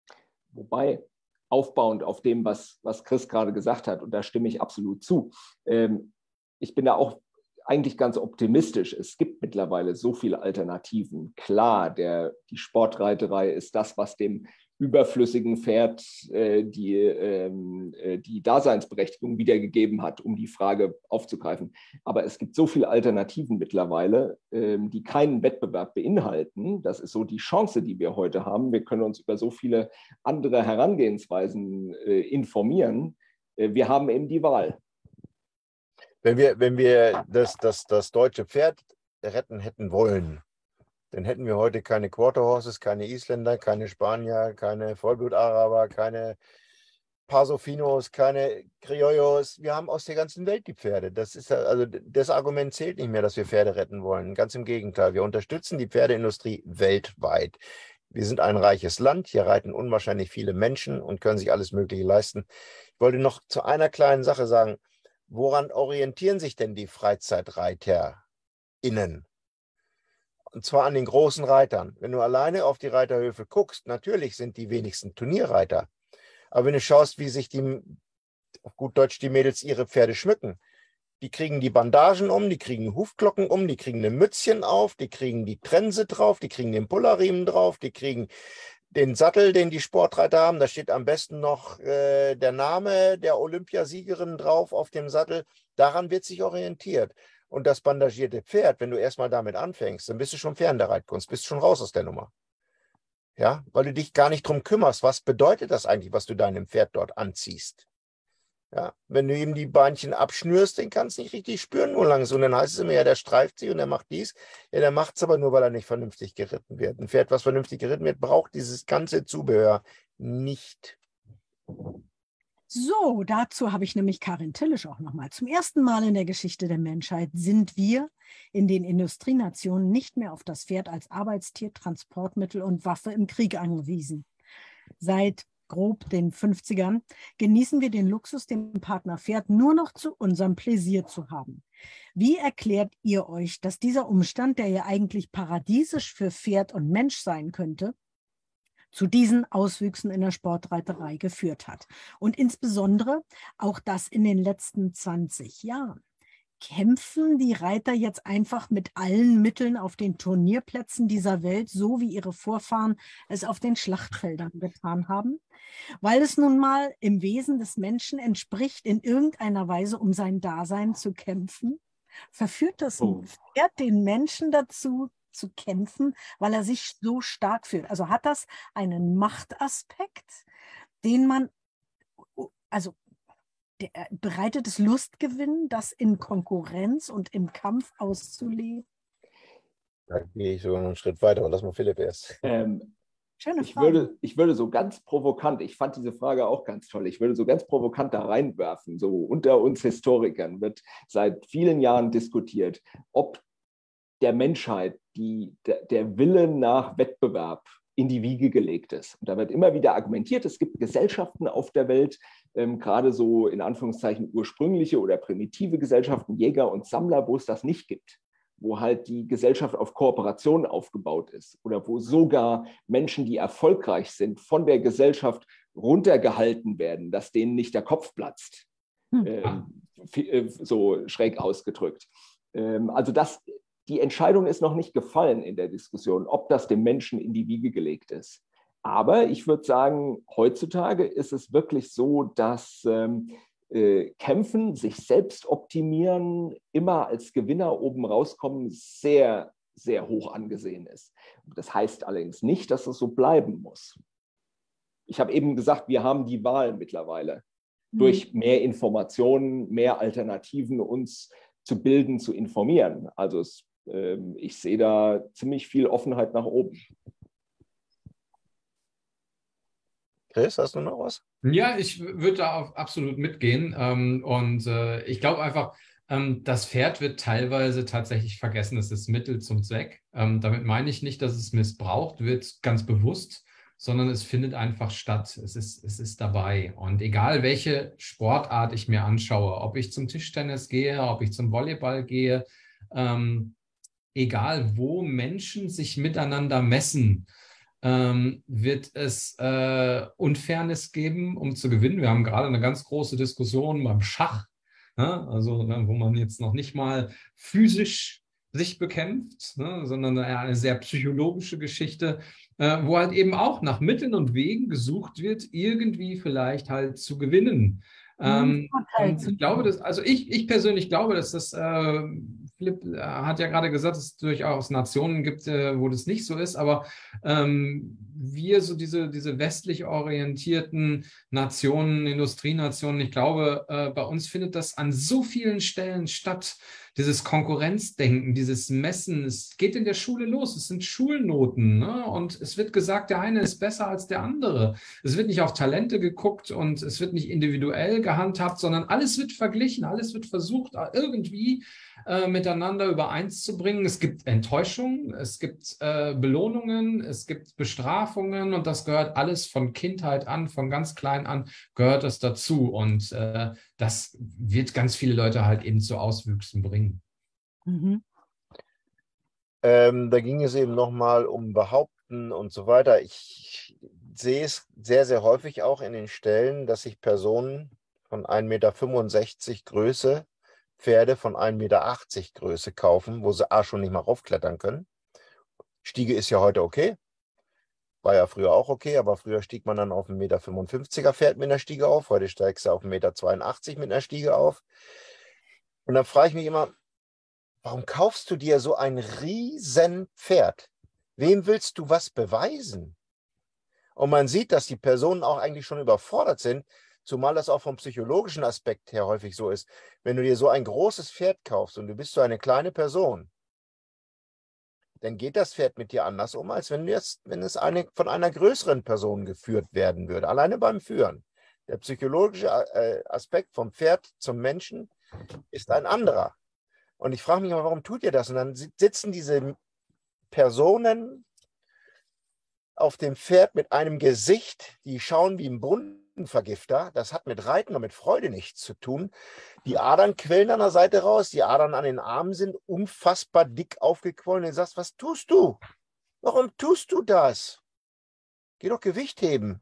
Wobei, aufbauend auf dem, was, was Chris gerade gesagt hat, und da stimme ich absolut zu, ähm, ich bin da auch eigentlich ganz optimistisch. Es gibt mittlerweile so viele Alternativen. Klar, der, die Sportreiterei ist das, was dem überflüssigen Pferd äh, die, ähm, äh, die Daseinsberechtigung wiedergegeben hat, um die Frage aufzugreifen. Aber es gibt so viele Alternativen mittlerweile, ähm, die keinen Wettbewerb beinhalten. Das ist so die Chance, die wir heute haben. Wir können uns über so viele andere Herangehensweisen äh, informieren. Äh, wir haben eben die Wahl. Wenn wir, wenn wir das, das, das deutsche Pferd retten hätten wollen, dann hätten wir heute keine Quarterhorses, keine Isländer, keine Spanier, keine Vollblut-Araber, keine Pasofinos, keine Criollos. Wir haben aus der ganzen Welt die Pferde. Das ist also das Argument zählt nicht mehr, dass wir Pferde retten wollen. Ganz im Gegenteil. Wir unterstützen die Pferdeindustrie weltweit. Wir sind ein reiches Land. Hier reiten unwahrscheinlich viele Menschen und können sich alles Mögliche leisten. Ich wollte noch zu einer kleinen Sache sagen. Woran orientieren sich denn die FreizeitreiterInnen? Und zwar an den großen Reitern. Wenn du alleine auf die Reiterhöfe guckst, natürlich sind die wenigsten Turnierreiter. Aber wenn du schaust, wie sich die, auf gut Deutsch, die Mädels ihre Pferde schmücken, die kriegen die Bandagen um, die kriegen Hufglocken um, die kriegen ein Mützchen auf, die kriegen die Trense drauf, die kriegen den Pullerriemen drauf, die kriegen den Sattel, den die Sportreiter haben, da steht am besten noch äh, der Name der Olympiasiegerin drauf auf dem Sattel. Daran wird sich orientiert. Und das bandagierte Pferd, wenn du erstmal damit anfängst, dann bist du schon fern der Reitkunst, bist schon raus aus der Nummer. Ja, weil du dich gar nicht drum kümmerst, was bedeutet das eigentlich, was du deinem Pferd dort anziehst. Ja, wenn du ihm die Beinchen abschnürst, den kannst du nicht richtig spüren, nur langsam. Und dann heißt es immer, ja, der streift sie und er macht dies. Ja, der macht es aber nur, weil er nicht vernünftig geritten wird. Ein Pferd, was vernünftig geritten wird, braucht dieses ganze Zubehör nicht. So, dazu habe ich nämlich Karin Tillisch auch nochmal. Zum ersten Mal in der Geschichte der Menschheit sind wir in den Industrienationen nicht mehr auf das Pferd als Arbeitstier, Transportmittel und Waffe im Krieg angewiesen. Seit grob den fünfzigern, genießen wir den Luxus, den Partner Pferd nur noch zu unserem Pläsier zu haben. Wie erklärt ihr euch, dass dieser Umstand, der ja eigentlich paradiesisch für Pferd und Mensch sein könnte, zu diesen Auswüchsen in der Sportreiterei geführt hat? Und insbesondere auch das in den letzten zwanzig Jahren. Kämpfen die Reiter jetzt einfach mit allen Mitteln auf den Turnierplätzen dieser Welt, so wie ihre Vorfahren es auf den Schlachtfeldern getan haben? Weil es nun mal im Wesen des Menschen entspricht, in irgendeiner Weise um sein Dasein zu kämpfen? Verführt das ein Pferd den Menschen dazu, zu kämpfen, weil er sich so stark fühlt? Also hat das einen Machtaspekt, den man, also der, bereitet es Lustgewinn, das in Konkurrenz und im Kampf auszuleben? Da gehe ich so einen Schritt weiter, aber lass mal Philipp erst. Ähm, Schöne ich, Frage. würde, ich würde so ganz provokant, ich fand diese Frage auch ganz toll, ich würde so ganz provokant da reinwerfen, so unter uns Historikern wird seit vielen Jahren diskutiert, ob der Menschheit die, der, der Wille nach Wettbewerb in die Wiege gelegt ist. Und da wird immer wieder argumentiert, es gibt Gesellschaften auf der Welt, ähm, gerade so in Anführungszeichen ursprüngliche oder primitive Gesellschaften, Jäger und Sammler, wo es das nicht gibt. wo halt die Gesellschaft auf Kooperation aufgebaut ist oder wo sogar Menschen, die erfolgreich sind, von der Gesellschaft runtergehalten werden, dass denen nicht der Kopf platzt, hm. ähm, so schräg ausgedrückt. Ähm, also das, die Entscheidung ist noch nicht gefallen in der Diskussion, ob das dem Menschen in die Wiege gelegt ist. Aber ich würde sagen, heutzutage ist es wirklich so, dass ähm, äh, Kämpfen, sich selbst optimieren, immer als Gewinner oben rauskommen, sehr, sehr hoch angesehen ist. Das heißt allerdings nicht, dass es so bleiben muss. Ich habe eben gesagt, wir haben die Wahl mittlerweile, mhm. durch mehr Informationen, mehr Alternativen uns zu bilden, zu informieren. Also es, äh, ich sehe da ziemlich viel Offenheit nach oben. Chris, hast du noch was? Ja, ich würde da auch absolut mitgehen. Ähm, und äh, ich glaube einfach, ähm, das Pferd wird teilweise tatsächlich vergessen. Es ist Mittel zum Zweck. Ähm, damit meine ich nicht, dass es missbraucht wird, ganz bewusst, sondern es findet einfach statt. Es ist, es ist dabei. Und egal, welche Sportart ich mir anschaue, ob ich zum Tischtennis gehe, ob ich zum Volleyball gehe, ähm, egal wo Menschen sich miteinander messen, Ähm, wird es äh, Unfairness geben, um zu gewinnen. Wir haben gerade eine ganz große Diskussion beim Schach, ne? Also ne, wo man jetzt noch nicht mal physisch sich bekämpft, ne? Sondern eine sehr psychologische Geschichte, äh, wo halt eben auch nach Mitteln und Wegen gesucht wird, irgendwie vielleicht halt zu gewinnen. Ähm, und ich glaube, dass, also ich, ich persönlich glaube, dass das, äh, Philipp äh, hat ja gerade gesagt, dass es durchaus Nationen gibt, äh, wo das nicht so ist, aber ähm, wir, so diese, diese westlich orientierten Nationen, Industrienationen, ich glaube, äh, bei uns findet das an so vielen Stellen statt, dieses Konkurrenzdenken, dieses Messen. Es geht in der Schule los, es sind Schulnoten, ne? Und es wird gesagt, der eine ist besser als der andere. Es wird nicht auf Talente geguckt und es wird nicht individuell gehandhabt, sondern alles wird verglichen, alles wird versucht, irgendwie äh, miteinander übereins zu bringen. Es gibt Enttäuschungen, es gibt äh, Belohnungen, es gibt Bestrafungen und das gehört alles von Kindheit an, von ganz klein an, gehört das dazu. Und äh, das wird ganz viele Leute halt eben zu Auswüchsen bringen. Mhm. Ähm, da ging es eben nochmal um Behaupten und so weiter. Ich sehe es sehr, sehr häufig auch in den Stellen, dass sich Personen von ein Meter fünfundsechzig Größe Pferde von ein Meter achtzig Größe kaufen, wo sie A schon nicht mal raufklettern können. Stiege ist ja heute okay. War ja früher auch okay, aber früher stieg man dann auf ein Meter fünfundfünfziger Pferd mit einer Stiege auf. Heute steigst du auf ein Meter zweiundachtzig mit einer Stiege auf. Und dann frage ich mich immer, warum kaufst du dir so ein riesen Pferd? Wem willst du was beweisen? Und man sieht, dass die Personen auch eigentlich schon überfordert sind, zumal das auch vom psychologischen Aspekt her häufig so ist. Wenn du dir so ein großes Pferd kaufst und du bist so eine kleine Person, dann geht das Pferd mit dir anders um, als wenn, du jetzt, wenn es eine, von einer größeren Person geführt werden würde. Alleine beim Führen. Der psychologische Aspekt vom Pferd zum Menschen ist ein anderer. Und ich frage mich immer, warum tut ihr das? Und dann sitzen diese Personen auf dem Pferd mit einem Gesicht, die schauen wie ein Brunnenvergifter. Das hat mit Reiten und mit Freude nichts zu tun. Die Adern quellen an der Seite raus, die Adern an den Armen sind unfassbar dick aufgequollen. Und du sagst, was tust du? Warum tust du das? Geh doch Gewicht heben.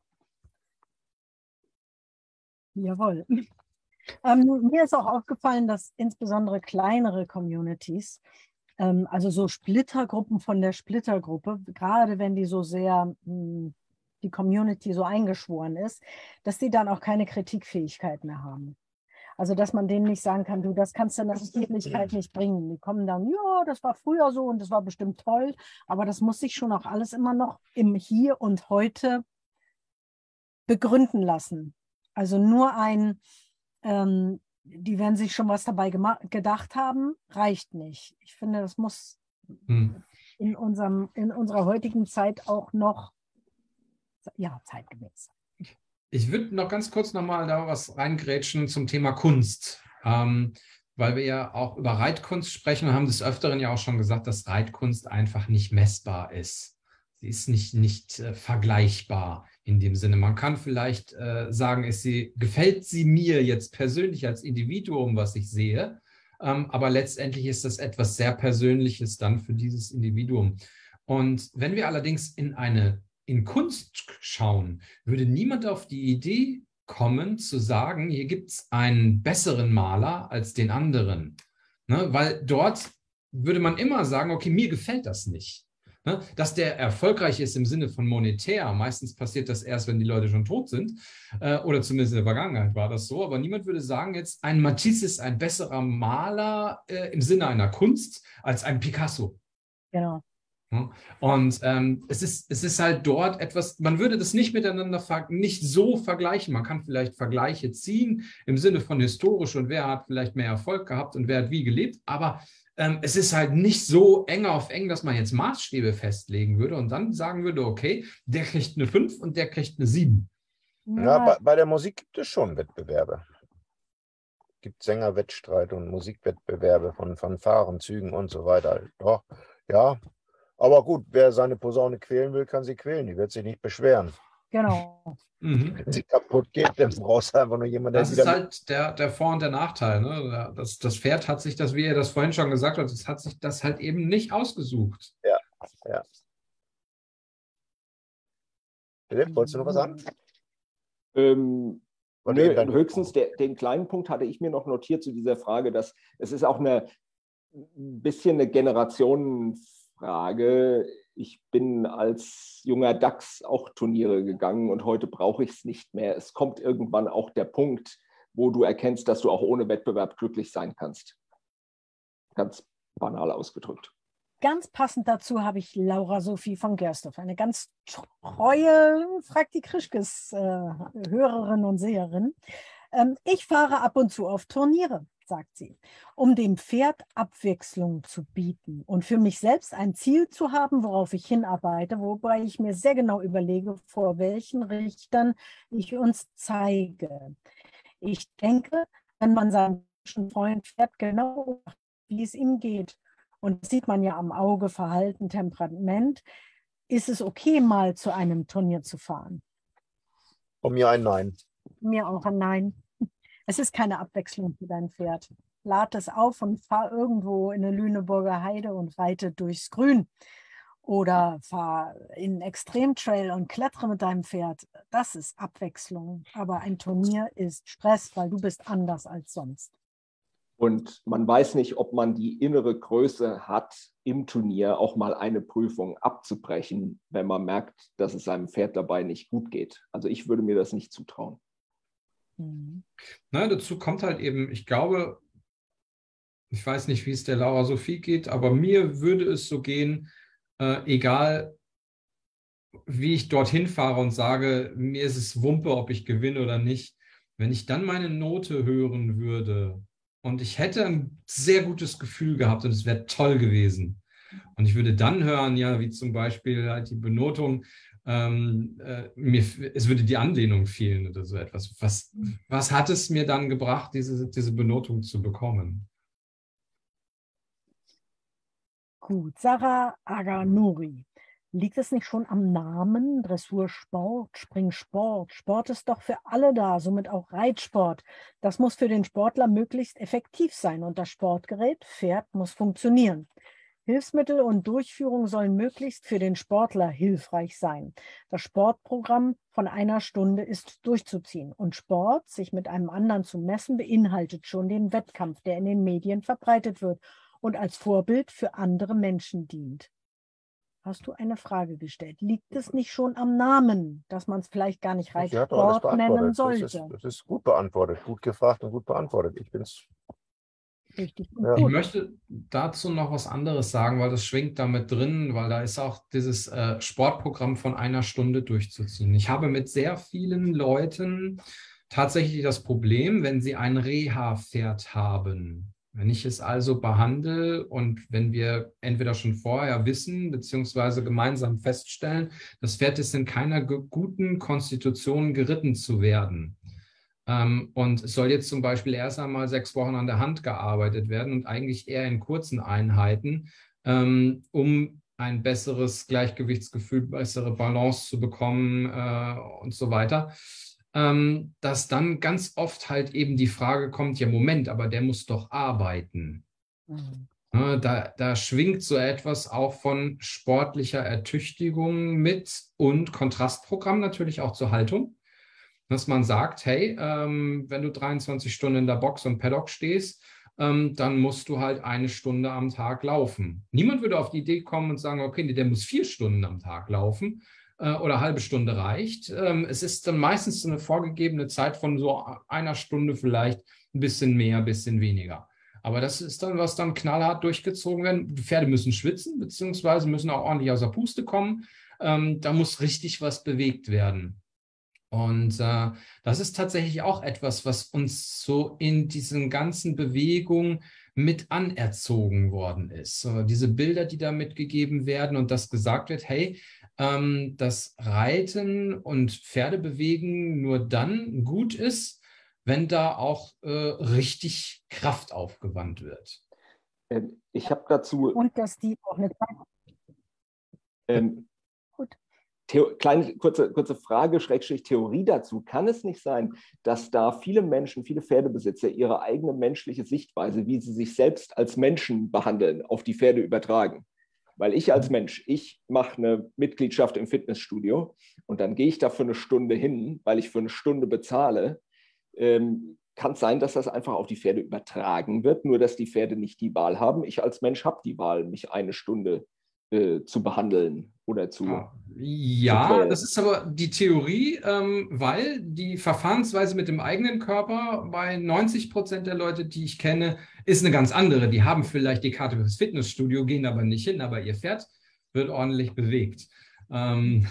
Jawohl. Ähm, mir ist auch aufgefallen, dass insbesondere kleinere Communities, ähm, also so Splittergruppen von der Splittergruppe, gerade wenn die so sehr, mh, die Community so eingeschworen ist, dass die dann auch keine Kritikfähigkeit mehr haben. Also dass man denen nicht sagen kann, du, das kannst du in der Öffentlichkeit nicht bringen. Die kommen dann, ja, das war früher so und das war bestimmt toll, aber das muss sich schon auch alles immer noch im Hier und Heute begründen lassen. Also nur ein Ähm, die werden sich schon was dabei gedacht haben, reicht nicht. Ich finde, das muss hm. in, unserem, in unserer heutigen Zeit auch noch ja, zeitgemäß sein. Ich würde noch ganz kurz nochmal da was reingrätschen zum Thema Kunst, ähm, weil wir ja auch über Reitkunst sprechen und haben des Öfteren ja auch schon gesagt, dass Reitkunst einfach nicht messbar ist. Sie ist nicht, nicht äh, vergleichbar in dem Sinne. Man kann vielleicht äh, sagen, ist sie, gefällt sie mir jetzt persönlich als Individuum, was ich sehe, Ähm, aber letztendlich ist das etwas sehr Persönliches dann für dieses Individuum. Und wenn wir allerdings in eine in Kunst schauen, würde niemand auf die Idee kommen zu sagen, hier gibt es einen besseren Maler als den anderen. Ne? Weil dort würde man immer sagen, okay, mir gefällt das nicht. Ne? Dass der erfolgreich ist im Sinne von monetär, meistens passiert das erst, wenn die Leute schon tot sind, äh, oder zumindest in der Vergangenheit war das so, aber niemand würde sagen, jetzt ein Matisse ist ein besserer Maler äh, im Sinne einer Kunst als ein Picasso. Genau. Und ähm, es ist, es ist halt dort etwas, man würde das nicht miteinander nicht so vergleichen. Man kann vielleicht Vergleiche ziehen im Sinne von historisch und wer hat vielleicht mehr Erfolg gehabt und wer hat wie gelebt, aber ähm, es ist halt nicht so eng auf eng, dass man jetzt Maßstäbe festlegen würde und dann sagen würde, okay, der kriegt eine fünf und der kriegt eine sieben. Ja, ja bei, bei der Musik gibt es schon Wettbewerbe. Es gibt Sängerwettstreit und Musikwettbewerbe von Fanfaren, Zügen und so weiter. Ja, ja. Aber gut, wer seine Posaune quälen will, kann sie quälen. Die wird sich nicht beschweren. Genau. Mhm. Wenn sie kaputt geht, dann brauchst du einfach nur jemanden, der Das ist halt der, der Vor- und der Nachteil. Ne? Das, das Pferd hat sich das, wie ihr das vorhin schon gesagt habt, das hat sich das halt eben nicht ausgesucht. Ja, ja. Philipp, wolltest du noch was sagen? Ähm, nö, höchstens der, den kleinen Punkt hatte ich mir noch notiert zu dieser Frage, dass es ist auch eine ein bisschen eine Generationenfrage. Ich bin als junger Dachs auch Turniere gegangen und heute brauche ich es nicht mehr. Es kommt irgendwann auch der Punkt, wo du erkennst, dass du auch ohne Wettbewerb glücklich sein kannst. Ganz banal ausgedrückt. Ganz passend dazu habe ich Laura Sophie von Gersdorf, eine ganz treue Frag die Krischkes äh, Hörerin und Seherin. Ähm, ich fahre ab und zu auf Turniere, sagt sie, um dem Pferd Abwechslung zu bieten und für mich selbst ein Ziel zu haben, worauf ich hinarbeite, wobei ich mir sehr genau überlege, vor welchen Richtern ich uns zeige. Ich denke, wenn man seinem Freund Pferd genau macht, wie es ihm geht, und das sieht man ja am Auge, Verhalten, Temperament, ist es okay, mal zu einem Turnier zu fahren? Von mir ein Nein. Mir auch ein Nein. Es ist keine Abwechslung für dein Pferd. Lad es auf und fahr irgendwo in eine Lüneburger Heide und reite durchs Grün. Oder fahr in einen Extremtrail und klettere mit deinem Pferd. Das ist Abwechslung. Aber ein Turnier ist Stress, weil du bist anders als sonst. Und man weiß nicht, ob man die innere Größe hat, im Turnier auch mal eine Prüfung abzubrechen, wenn man merkt, dass es seinem Pferd dabei nicht gut geht. Also ich würde mir das nicht zutrauen. Mhm. Na, dazu kommt halt eben, ich glaube, ich weiß nicht, wie es der Laura Sophie geht, aber mir würde es so gehen, äh, egal wie ich dorthin fahre und sage, mir ist es Wumpe, ob ich gewinne oder nicht. Wenn ich dann meine Note hören würde und ich hätte ein sehr gutes Gefühl gehabt und es wäre toll gewesen. Und ich würde dann hören, ja, wie zum Beispiel halt die Benotung, ähm, äh, mir, es würde die Anlehnung fehlen oder so etwas. Was, was hat es mir dann gebracht, diese, diese Benotung zu bekommen? Gut, Sarah Aganuri. Liegt es nicht schon am Namen? Dressursport, Springsport. Sport ist doch für alle da, somit auch Reitsport. Das muss für den Sportler möglichst effektiv sein und das Sportgerät, Pferd, muss funktionieren. Hilfsmittel und Durchführung sollen möglichst für den Sportler hilfreich sein. Das Sportprogramm von einer Stunde ist durchzuziehen. Und Sport, sich mit einem anderen zu messen, beinhaltet schon den Wettkampf, der in den Medien verbreitet wird und als Vorbild für andere Menschen dient. Hast du eine Frage gestellt? Liegt es nicht schon am Namen, dass man es vielleicht gar nicht Reitsport nennen sollte? Das ist, das ist gut beantwortet, gut gefragt und gut beantwortet. Ich bin es. Richtig. Ja. Ich möchte dazu noch was anderes sagen, weil das schwingt damit drin, weil da ist auch dieses äh, Sportprogramm von einer Stunde durchzuziehen. Ich habe mit sehr vielen Leuten tatsächlich das Problem, wenn sie ein Reha-Pferd haben. Wenn ich es also behandle und wenn wir entweder schon vorher wissen, beziehungsweise gemeinsam feststellen, das Pferd ist in keiner guten Konstitution geritten zu werden. Ähm, und es soll jetzt zum Beispiel erst einmal sechs Wochen an der Hand gearbeitet werden und eigentlich eher in kurzen Einheiten, ähm, um ein besseres Gleichgewichtsgefühl, bessere Balance zu bekommen äh, und so weiter. ähm, dass dann ganz oft halt eben die Frage kommt, ja Moment, aber der muss doch arbeiten. Mhm. Ja, da, da schwingt so etwas auch von sportlicher Ertüchtigung mit und Kontrastprogramm natürlich auch zur Haltung, dass man sagt, hey, ähm, wenn du dreiundzwanzig Stunden in der Box und Paddock stehst, ähm, dann musst du halt eine Stunde am Tag laufen. Niemand würde auf die Idee kommen und sagen, okay, nee, der muss vier Stunden am Tag laufen äh, oder eine halbe Stunde reicht. Ähm, es ist dann meistens so eine vorgegebene Zeit von so einer Stunde vielleicht, ein bisschen mehr, ein bisschen weniger. Aber das ist dann, was dann knallhart durchgezogen werden. Die Pferde müssen schwitzen, beziehungsweise müssen auch ordentlich aus der Puste kommen. Ähm, da muss richtig was bewegt werden. Und äh, das ist tatsächlich auch etwas, was uns so in diesen ganzen Bewegungen mit anerzogen worden ist. So, diese Bilder, die da mitgegeben werden und das gesagt wird, hey, ähm, das Reiten und Pferdebewegen nur dann gut ist, wenn da auch äh, richtig Kraft aufgewandt wird. Ähm, ich habe dazu Und dass die auch eine Zeit. ähm, Gut. Theo, kleine, kurze, kurze Frage, Schrägstrich Theorie dazu. Kann es nicht sein, dass da viele Menschen, viele Pferdebesitzer ihre eigene menschliche Sichtweise, wie sie sich selbst als Menschen behandeln, auf die Pferde übertragen? Weil ich als Mensch, ich mache eine Mitgliedschaft im Fitnessstudio und dann gehe ich da für eine Stunde hin, weil ich für eine Stunde bezahle. Ähm, kann es sein, dass das einfach auf die Pferde übertragen wird, nur dass die Pferde nicht die Wahl haben. Ich als Mensch habe die Wahl, mich eine Stunde äh, zu behandeln oder zu, Ja, zu ja, quälen. das ist aber die Theorie, ähm, weil die Verfahrensweise mit dem eigenen Körper bei neunzig Prozent der Leute, die ich kenne, ist eine ganz andere. Die haben vielleicht die Karte fürs Fitnessstudio, gehen aber nicht hin, aber ihr Pferd wird ordentlich bewegt. Ähm,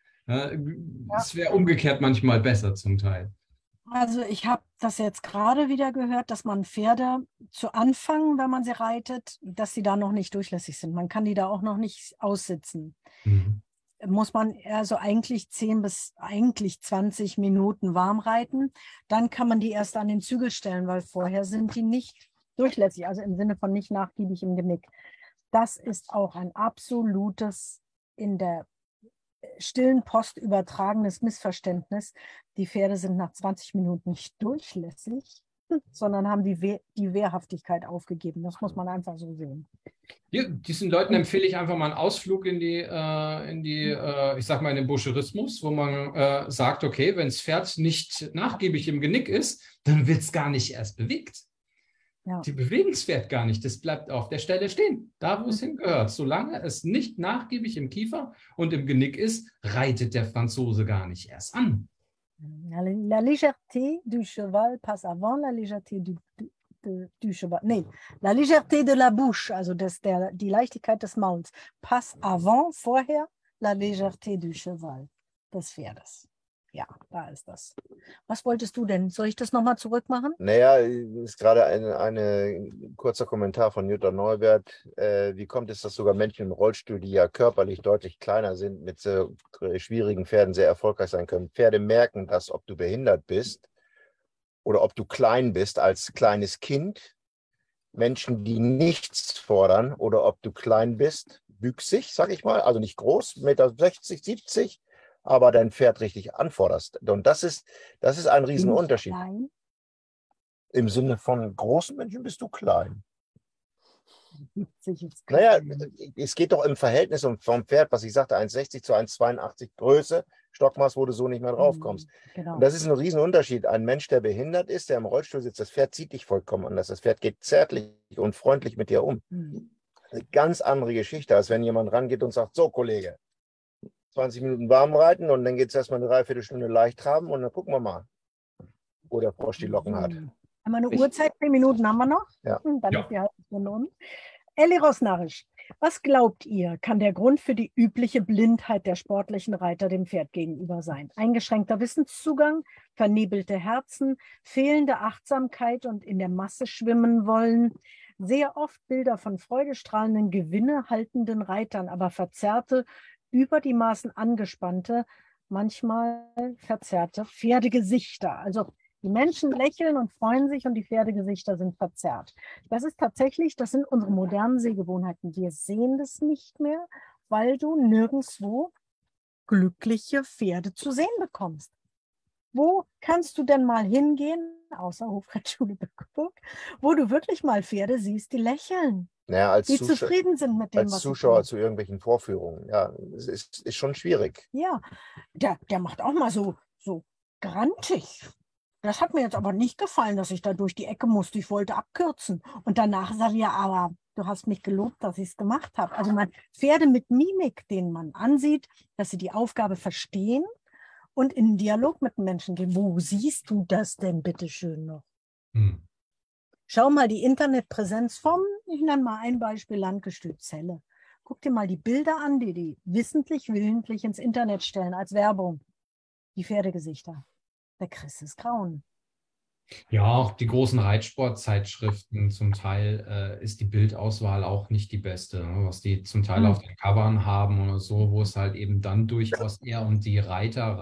äh, Ja. es wäre umgekehrt manchmal besser zum Teil. Also ich habe das jetzt gerade wieder gehört, dass man Pferde zu Anfang, wenn man sie reitet, dass sie da noch nicht durchlässig sind. Man kann die da auch noch nicht aussitzen. Mhm. Muss man also eigentlich zehn bis eigentlich zwanzig Minuten warm reiten. Dann kann man die erst an den Zügel stellen, weil vorher sind die nicht durchlässig, also im Sinne von nicht nachgiebig im Genick. Das ist auch ein absolutes in der stillen Post übertragenes Missverständnis. Die Pferde sind nach zwanzig Minuten nicht durchlässig, sondern haben die, Wehr, die Wehrhaftigkeit aufgegeben. Das muss man einfach so sehen. Ja, diesen Leuten empfehle ich einfach mal einen Ausflug in die, äh, in die äh, ich sag mal, in den Boucherismus, wo man äh, sagt, okay, wenn das Pferd nicht nachgiebig im Genick ist, dann wird es gar nicht erst bewegt. Ja. Die bewegen das Pferd gar nicht. Das bleibt auf der Stelle stehen, da wo es hingehört. Solange es nicht nachgiebig im Kiefer und im Genick ist, reitet der Franzose gar nicht erst an. La, la légèreté du cheval passe avant la légèreté du, du, du cheval. Nee, la légèreté de la bouche, also das, der, die Leichtigkeit des Mauls, passe avant, vorher, la légèreté du cheval, des Pferdes. Ja, da ist das. Was wolltest du denn? Soll ich das nochmal zurückmachen? Naja, ist gerade eine, eine ein kurzer Kommentar von Jutta Neuwert. Äh, wie kommt es, dass sogar Menschen im Rollstuhl, die ja körperlich deutlich kleiner sind, mit so schwierigen Pferden sehr erfolgreich sein können? Pferde merken das, ob du behindert bist oder ob du klein bist als kleines Kind. Menschen, die nichts fordern oder ob du klein bist, wüchsig, sag ich mal, also nicht groß, Meter sechzig, siebzig, aber dein Pferd richtig anforderst. Und das ist, das ist ein Riesenunterschied. Klein? Im Sinne von großen Menschen bist du klein. siebzig ist Naja, klein. es geht doch im Verhältnis um vom Pferd, was ich sagte, eins sechzig zu eins zweiundachtzig Größe, Stockmaß, wo du so nicht mehr draufkommst. Genau. Und das ist ein Riesenunterschied. Ein Mensch, der behindert ist, der im Rollstuhl sitzt, das Pferd zieht dich vollkommen anders. Das Pferd geht zärtlich und freundlich mit dir um. Mhm. Eine ganz andere Geschichte, als wenn jemand rangeht und sagt, so Kollege, zwanzig Minuten warm reiten und dann geht es erstmal eine Dreiviertelstunde leicht traben und dann gucken wir mal, wo der Frosch die Locken hat. Haben wir eine Ich- Uhrzeit? Zehn Minuten haben wir noch? Ja. Hm, Dann Ja. ist die halbe Stunde um. Elli Rosnarisch, was glaubt ihr, kann der Grund für die übliche Blindheit der sportlichen Reiter dem Pferd gegenüber sein? Eingeschränkter Wissenszugang, vernebelte Herzen, fehlende Achtsamkeit und in der Masse schwimmen wollen? Sehr oft Bilder von freudestrahlenden, gewinnehaltenden Reitern, aber verzerrte, über die Maßen angespannte, manchmal verzerrte Pferdegesichter. Also die Menschen lächeln und freuen sich und die Pferdegesichter sind verzerrt. Das ist tatsächlich, das sind unsere modernen Sehgewohnheiten. Wir sehen das nicht mehr, weil du nirgendwo glückliche Pferde zu sehen bekommst. Wo kannst du denn mal hingehen, außer Hofreitschule Bückeburg, wo du wirklich mal Pferde siehst, die lächeln, Naja, als die Zuschauer, zufrieden sind mit dem, als was sie Zuschauer tun? zu irgendwelchen Vorführungen. Ja, es ist, ist schon schwierig. Ja, der, der macht auch mal so, so grantig. Das hat mir jetzt aber nicht gefallen, dass ich da durch die Ecke musste. Ich wollte abkürzen. Und danach sage ich, ja, aber du hast mich gelobt, dass ich es gemacht habe. Also man Pferde mit Mimik, denen man ansieht, dass sie die Aufgabe verstehen und in den Dialog mit den Menschen gehen. Wo siehst du das denn bitte schön noch? Hm. Schau mal die Internetpräsenz vom, ich nenne mal ein Beispiel, Landgestüt Celle. Guck dir mal die Bilder an, die die wissentlich, willentlich ins Internet stellen als Werbung. Die Pferdegesichter. Der Chris ist grauen. Ja, auch die großen Reitsportzeitschriften, zum Teil äh, ist die Bildauswahl auch nicht die beste, ne? Was die zum Teil Hm. auf den Covern haben oder so, wo es halt eben dann durchaus eher um die Reiter,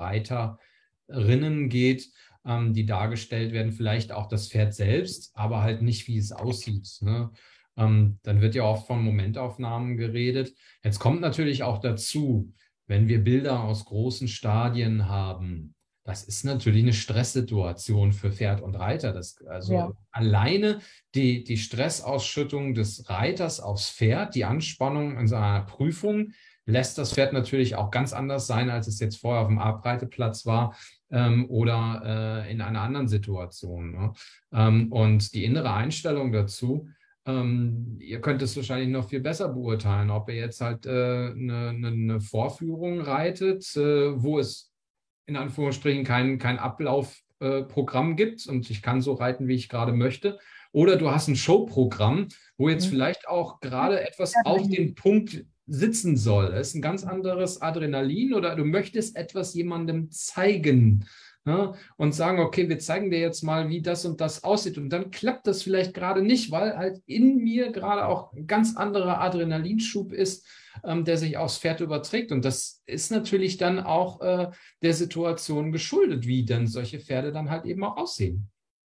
Reiterinnen geht, ähm, die dargestellt werden, vielleicht auch das Pferd selbst, aber halt nicht, wie es aussieht, ne? Ähm, dann wird ja oft von Momentaufnahmen geredet. Jetzt kommt natürlich auch dazu, wenn wir Bilder aus großen Stadien haben, das ist natürlich eine Stresssituation für Pferd und Reiter. Das, also Ja. alleine die, die Stressausschüttung des Reiters aufs Pferd, die Anspannung in seiner Prüfung, lässt das Pferd natürlich auch ganz anders sein, als es jetzt vorher auf dem Abreiteplatz war ähm, oder äh, in einer anderen Situation. Ne? Ähm, und die innere Einstellung dazu, ähm, ihr könnt es wahrscheinlich noch viel besser beurteilen, ob ihr jetzt halt äh, eine, eine, eine Vorführung reitet, äh, wo es in Anführungsstrichen kein, kein Ablaufprogramm äh, gibt und ich kann so reiten, wie ich gerade möchte. Oder du hast ein Showprogramm, wo jetzt Mhm. vielleicht auch gerade etwas auf den Punkt sitzen soll. Es ist ein ganz anderes Adrenalin oder du möchtest etwas jemandem zeigen, ne? Und sagen, okay, wir zeigen dir jetzt mal, wie das und das aussieht. Und dann klappt das vielleicht gerade nicht, weil halt in mir gerade auch ein ganz anderer Adrenalinschub ist, ähm, der sich aufs Pferd überträgt. Und das ist natürlich dann auch äh, der Situation geschuldet, wie dann solche Pferde dann halt eben auch aussehen.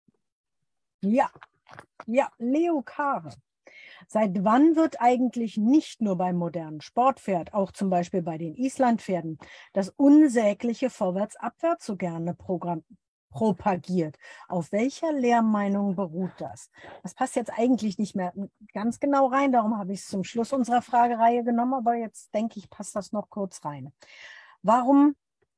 Ja, ja, Leo Kare. Seit wann wird eigentlich nicht nur beim modernen Sportpferd, auch zum Beispiel bei den Islandpferden, das unsägliche Vorwärts-Abwärts so gerne Programm propagiert? Auf welcher Lehrmeinung beruht das? Das passt jetzt eigentlich nicht mehr ganz genau rein, darum habe ich es zum Schluss unserer Fragereihe genommen, aber jetzt denke ich, passt das noch kurz rein. Warum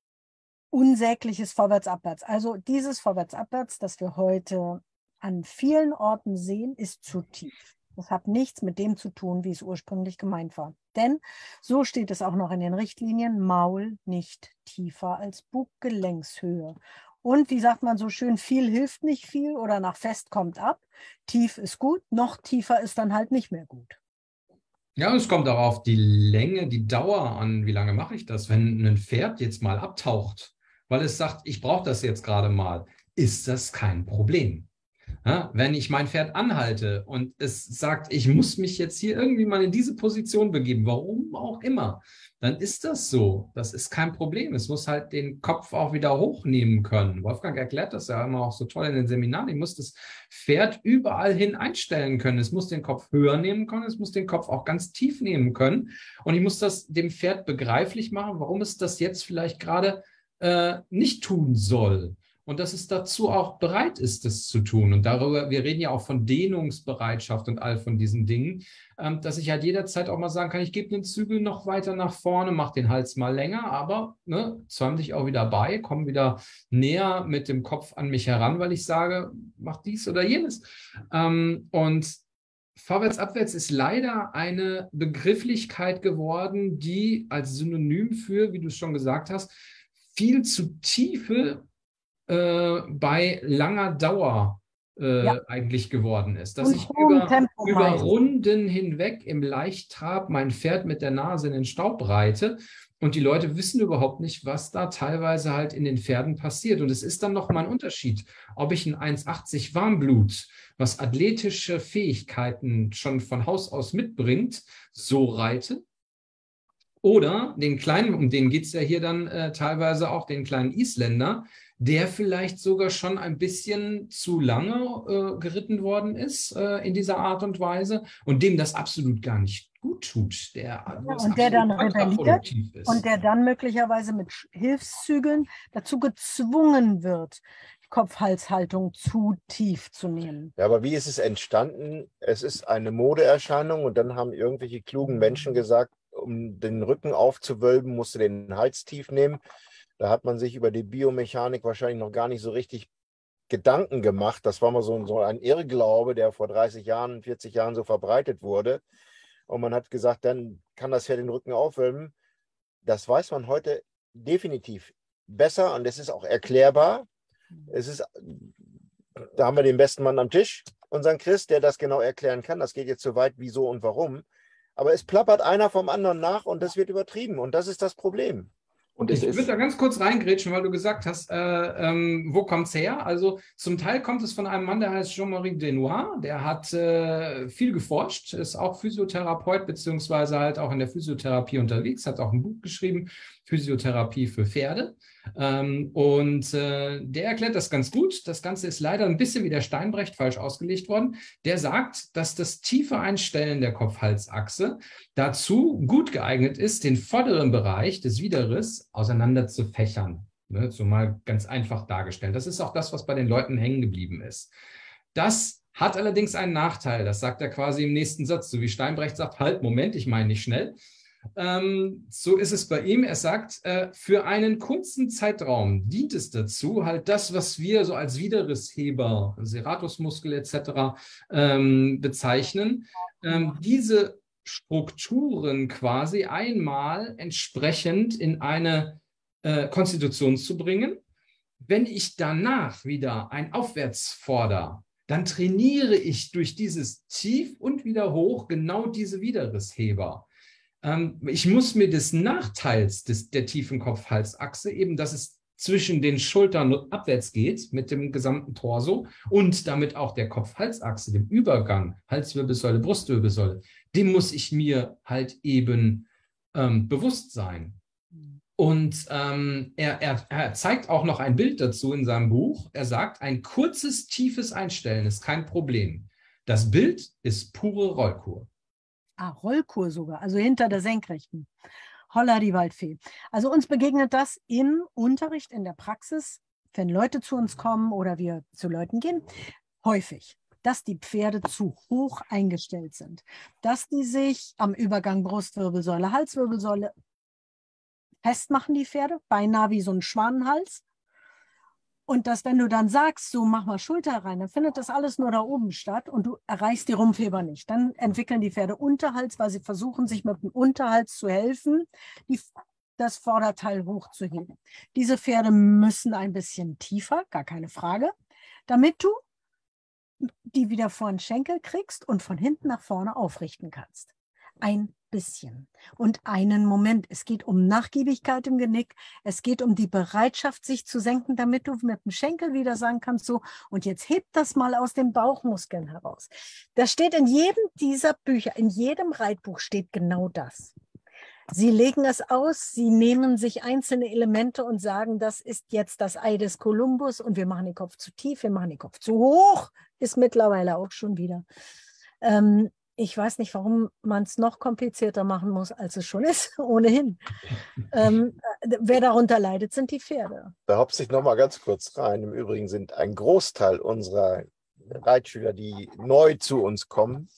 unsägliches Vorwärts-Abwärts? Also dieses Vorwärts-Abwärts, das wir heute an vielen Orten sehen, ist zu tief. Das hat nichts mit dem zu tun, wie es ursprünglich gemeint war. Denn, so steht es auch noch in den Richtlinien, Maul nicht tiefer als Buggelenkshöhe. Und wie sagt man so schön, viel hilft nicht viel oder nach fest kommt ab. Tief ist gut, noch tiefer ist dann halt nicht mehr gut. Ja, es kommt auch auf die Länge, die Dauer an, wie lange mache ich das? Wenn ein Pferd jetzt mal abtaucht, weil es sagt, ich brauche das jetzt gerade mal, ist das kein Problem. Ja, wenn ich mein Pferd anhalte und es sagt, ich muss mich jetzt hier irgendwie mal in diese Position begeben, warum auch immer, dann ist das so. Das ist kein Problem. Es muss halt den Kopf auch wieder hochnehmen können. Wolfgang erklärt das ja immer auch so toll in den Seminaren. Ich muss das Pferd überall hin einstellen können. Es muss den Kopf höher nehmen können. Es muss den Kopf auch ganz tief nehmen können. Und ich muss das dem Pferd begreiflich machen, warum es das jetzt vielleicht gerade äh, nicht tun soll. Und dass es dazu auch bereit ist, das zu tun. Und darüber, wir reden ja auch von Dehnungsbereitschaft und all von diesen Dingen, ähm, dass ich halt jederzeit auch mal sagen kann, ich gebe den Zügel noch weiter nach vorne, mache den Hals mal länger, aber ne, zäum dich auch wieder bei, komm wieder näher mit dem Kopf an mich heran, weil ich sage, mach dies oder jenes. Ähm, und Vorwärts, abwärts ist leider eine Begrifflichkeit geworden, die als Synonym für, wie du es schon gesagt hast, viel zu tiefe Äh, bei langer Dauer äh, Ja. eigentlich geworden ist. Dass Und ich hohem über, Tempo über meist. Runden hinweg im Leichttrab mein Pferd mit der Nase in den Staub reite und die Leute wissen überhaupt nicht, was da teilweise halt in den Pferden passiert. Und es ist dann nochmal ein Unterschied, ob ich ein eins achtzig Warmblut, was athletische Fähigkeiten schon von Haus aus mitbringt, so reite, Oder den kleinen, um den geht es ja hier dann äh, teilweise auch, den kleinen Isländer, der vielleicht sogar schon ein bisschen zu lange äh, geritten worden ist äh, in dieser Art und Weise und dem das absolut gar nicht gut tut, der, Ja, wo es und der dann absolut rebelliert kontraproduktiv ist. und der dann möglicherweise mit Sch- Hilfszügeln dazu gezwungen wird, Kopf-Hals-Haltung zu tief zu nehmen. Ja, aber wie ist es entstanden? Es ist eine Modeerscheinung und dann haben irgendwelche klugen Menschen gesagt, um den Rücken aufzuwölben, musst du den Hals tief nehmen. Da hat man sich über die Biomechanik wahrscheinlich noch gar nicht so richtig Gedanken gemacht. Das war mal so, so ein Irrglaube, der vor dreißig Jahren, vierzig Jahren so verbreitet wurde. Und man hat gesagt, dann kann das Pferd den Rücken aufwölben. Das weiß man heute definitiv besser und es ist auch erklärbar. Es ist, da haben wir den besten Mann am Tisch, unseren Chris, der das genau erklären kann. Das geht jetzt so weit, wieso und warum. Aber es plappert einer vom anderen nach und das wird übertrieben. Und das ist das Problem. Und es Ich würde ist, da ganz kurz reingrätschen, weil du gesagt hast, äh, ähm, wo kommt es her? Also zum Teil kommt es von einem Mann, der heißt Jean-Marie Denoir, der hat äh, viel geforscht, ist auch Physiotherapeut, beziehungsweise halt auch in der Physiotherapie unterwegs, hat auch ein Buch geschrieben, Physiotherapie für Pferde. Ähm, und äh, der erklärt das ganz gut. Das Ganze ist leider ein bisschen wie der Steinbrecht falsch ausgelegt worden. Der sagt, dass das tiefe Einstellen der Kopf-Hals-Achse dazu gut geeignet ist, den vorderen Bereich des Widerrisses auseinander zu fächern. Ne, so mal ganz einfach dargestellt. Das ist auch das, was bei den Leuten hängen geblieben ist. Das hat allerdings einen Nachteil. Das sagt er quasi im nächsten Satz. So wie Steinbrecht sagt, halt, Moment, ich meine nicht schnell. Ähm, so ist es bei ihm. Er sagt, äh, für einen kurzen Zeitraum dient es dazu, halt das, was wir so als Widerrissheber, Serratusmuskel et cetera ähm, bezeichnen, ähm, diese Strukturen quasi einmal entsprechend in eine äh, Konstitution zu bringen. Wenn ich danach wieder ein Aufwärts fordere, dann trainiere ich durch dieses Tief und wieder hoch genau diese Widerrissheber. Ähm, ich muss mir des Nachteils des, der tiefen Kopf-Hals-Achse, eben dass es zwischen den Schultern abwärts geht mit dem gesamten Torso und damit auch der Kopf-Hals-Achse, dem Übergang, Halswirbelsäule, Brustwirbelsäule, dem muss ich mir halt eben ähm, bewusst sein. Und ähm, er, er, er zeigt auch noch ein Bild dazu in seinem Buch. Er sagt, ein kurzes, tiefes Einstellen ist kein Problem. Das Bild ist pure Rollkur. Ah, Rollkur sogar, also hinter der Senkrechten. Holla die Waldfee. Also uns begegnet das im Unterricht, in der Praxis, wenn Leute zu uns kommen oder wir zu Leuten gehen, häufig, dass die Pferde zu hoch eingestellt sind, dass die sich am Übergang Brustwirbelsäule, Halswirbelsäule festmachen, die Pferde, beinahe wie so ein Schwanenhals. Und dass, wenn du dann sagst, so mach mal Schulter rein, dann findet das alles nur da oben statt und du erreichst die Rumpfheber nicht. Dann entwickeln die Pferde Unterhals, weil sie versuchen, sich mit dem Unterhals zu helfen, die, das Vorderteil hochzuheben. Diese Pferde müssen ein bisschen tiefer, gar keine Frage, damit du die wieder vor den Schenkel kriegst und von hinten nach vorne aufrichten kannst. Ein bisschen und einen Moment. Es geht um Nachgiebigkeit im Genick. Es geht um die Bereitschaft, sich zu senken, damit du mit dem Schenkel wieder sagen kannst, so, und jetzt hebt das mal aus den Bauchmuskeln heraus. Das steht in jedem dieser Bücher, in jedem Reitbuch steht genau das. Sie legen es aus, sie nehmen sich einzelne Elemente und sagen, das ist jetzt das Ei des Kolumbus und wir machen den Kopf zu tief, wir machen den Kopf zu hoch, ist mittlerweile auch schon wieder. Ähm, Ich weiß nicht, warum man es noch komplizierter machen muss, als es schon ist, ohnehin. Ähm, wer darunter leidet, sind die Pferde. Da hopse ich noch mal ganz kurz rein. Im Übrigen sind ein Großteil unserer Reitschüler, die neu zu uns kommen,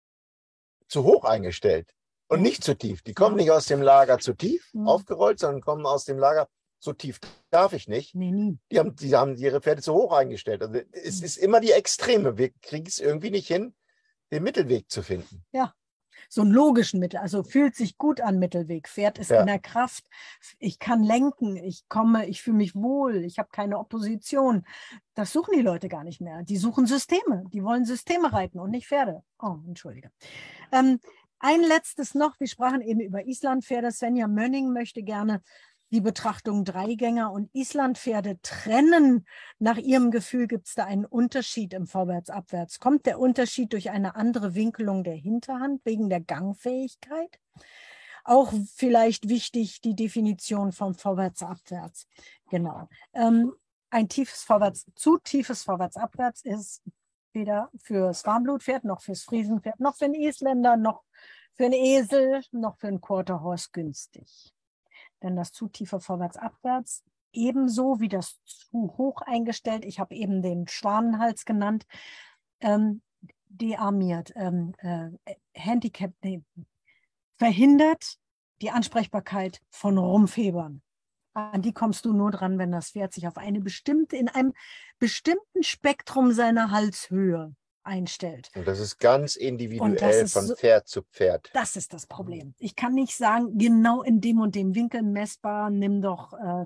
zu hoch eingestellt und nicht zu tief. Die kommen nicht aus dem Lager zu tief Mhm. aufgerollt, sondern kommen aus dem Lager, so tief darf ich nicht. Nee, nie. Die haben, die haben ihre Pferde zu hoch eingestellt. Also es Mhm. ist immer die Extreme. Wir kriegen es irgendwie nicht hin, den Mittelweg zu finden. Ja, so einen logischen Mittel, also fühlt sich gut an Mittelweg. Pferd ist Ja. in der Kraft, ich kann lenken, ich komme, ich fühle mich wohl, ich habe keine Opposition. Das suchen die Leute gar nicht mehr. Die suchen Systeme, die wollen Systeme reiten und nicht Pferde. Oh, entschuldige. Ähm, ein letztes noch, wir sprachen eben über Islandpferde. Svenja Mönning möchte gerne die Betrachtung Dreigänger und Islandpferde trennen. Nach ihrem Gefühl gibt es da einen Unterschied im Vorwärts-Abwärts. Kommt der Unterschied durch eine andere Winkelung der Hinterhand wegen der Gangfähigkeit? auch vielleicht wichtig, die Definition vom Vorwärts-Abwärts. Genau. Ähm, ein tiefes Vorwärts, zu tiefes Vorwärts-Abwärts ist weder fürs Warmblut-Pferd, noch fürs Friesenpferd, noch für einen Isländer, noch für einen Esel, noch für einen Quarter Horse günstig. Denn das zu tiefe Vorwärts-Abwärts, ebenso wie das zu hoch eingestellt, ich habe eben den Schwanenhals genannt, ähm, dearmiert, ähm, äh, Handicap, nee, verhindert die Ansprechbarkeit von Rumpfhebern. An die kommst du nur dran, wenn das Pferd sich auf eine bestimmte, in einem bestimmten Spektrum seiner Halshöhe einstellt. Und das ist ganz individuell ist von so, Pferd zu Pferd. Das ist das Problem. Ich kann nicht sagen, genau in dem und dem Winkel messbar, nimm doch, äh,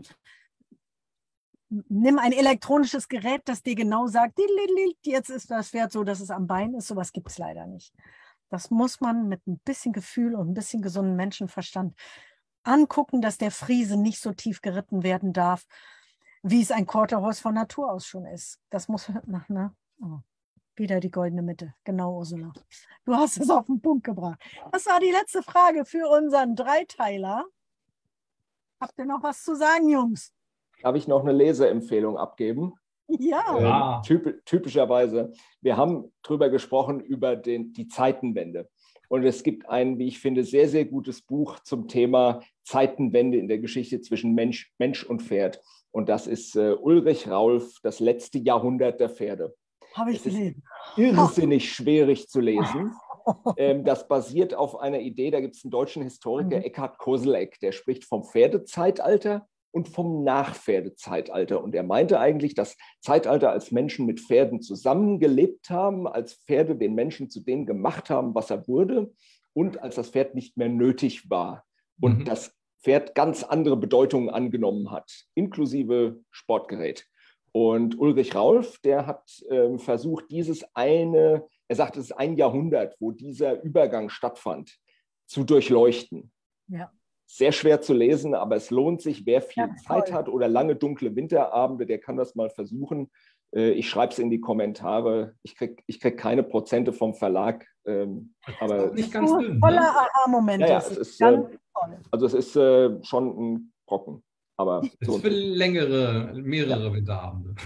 nimm ein elektronisches Gerät, das dir genau sagt, jetzt ist das Pferd so, dass es am Bein ist. Sowas gibt es leider nicht. Das muss man mit ein bisschen Gefühl und ein bisschen gesunden Menschenverstand angucken, dass der Friese nicht so tief geritten werden darf, wie es ein Quarter Horse von Natur aus schon ist. Das muss, na, na, oh, wieder die goldene Mitte. Genau, Ursula. Du hast es auf den Punkt gebracht. Das war die letzte Frage für unseren Dreiteiler. Habt ihr noch was zu sagen, Jungs? Darf ich noch eine Leseempfehlung abgeben? Ja. Ähm, typ, typischerweise. Wir haben drüber gesprochen, über den, die Zeitenwende. Und es gibt ein, wie ich finde, sehr, sehr gutes Buch zum Thema Zeitenwende in der Geschichte zwischen Mensch, Mensch und Pferd. Und das ist äh, Ulrich Raulf, Das letzte Jahrhundert der Pferde. Habe ich es gelesen. Ist irrsinnig schwierig zu lesen. Ähm, das basiert auf einer Idee, da gibt es einen deutschen Historiker, Mhm. Eckhard Koselleck, der spricht vom Pferdezeitalter und vom Nachpferdezeitalter. Und er meinte eigentlich, das Zeitalter, als Menschen mit Pferden zusammengelebt haben, als Pferde den Menschen zu dem gemacht haben, was er wurde, und als das Pferd nicht mehr nötig war und Mhm. das Pferd ganz andere Bedeutungen angenommen hat, inklusive Sportgerät. Und Ulrich Raulf, der hat äh, versucht, dieses eine, er sagt, es ist ein Jahrhundert, wo dieser Übergang stattfand, zu durchleuchten. Ja. Sehr schwer zu lesen, aber es lohnt sich, wer viel Ja, Zeit voll. hat oder lange dunkle Winterabende, der kann das mal versuchen. Äh, ich schreibe es in die Kommentare. Ich kriege ich krieg keine Prozente vom Verlag. Ähm, aber Nicht ganz So dünn, voller ne? Aha-Momente. ja, ja, Es es ist ist, ganz äh, toll. also es ist äh, schon ein Brocken. Aber Ist lohnt für sich. längere, mehrere Winterabende.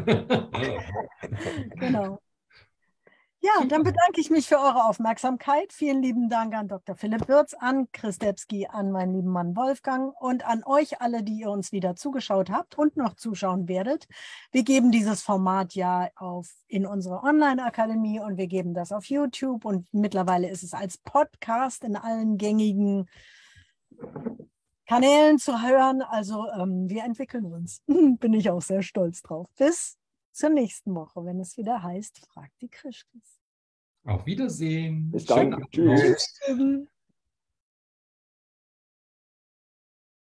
Genau. Ja, Super. dann bedanke ich mich für eure Aufmerksamkeit. Vielen lieben Dank an Doktor Philipp Würz, an Chris Debski, an meinen lieben Mann Wolfgang und an euch alle, die ihr uns wieder zugeschaut habt und noch zuschauen werdet. Wir geben dieses Format ja auf in unsere Online-Akademie und wir geben das auf YouTube und mittlerweile ist es als Podcast in allen gängigen Kanälen zu hören. Also ähm, wir entwickeln uns. Bin ich auch sehr stolz drauf. Bis zur nächsten Woche, wenn es wieder heißt, fragt die Krischkis. Auf Wiedersehen. Bis dann. Schönen Abend Tschüss. noch. Tschüss. Tschüss.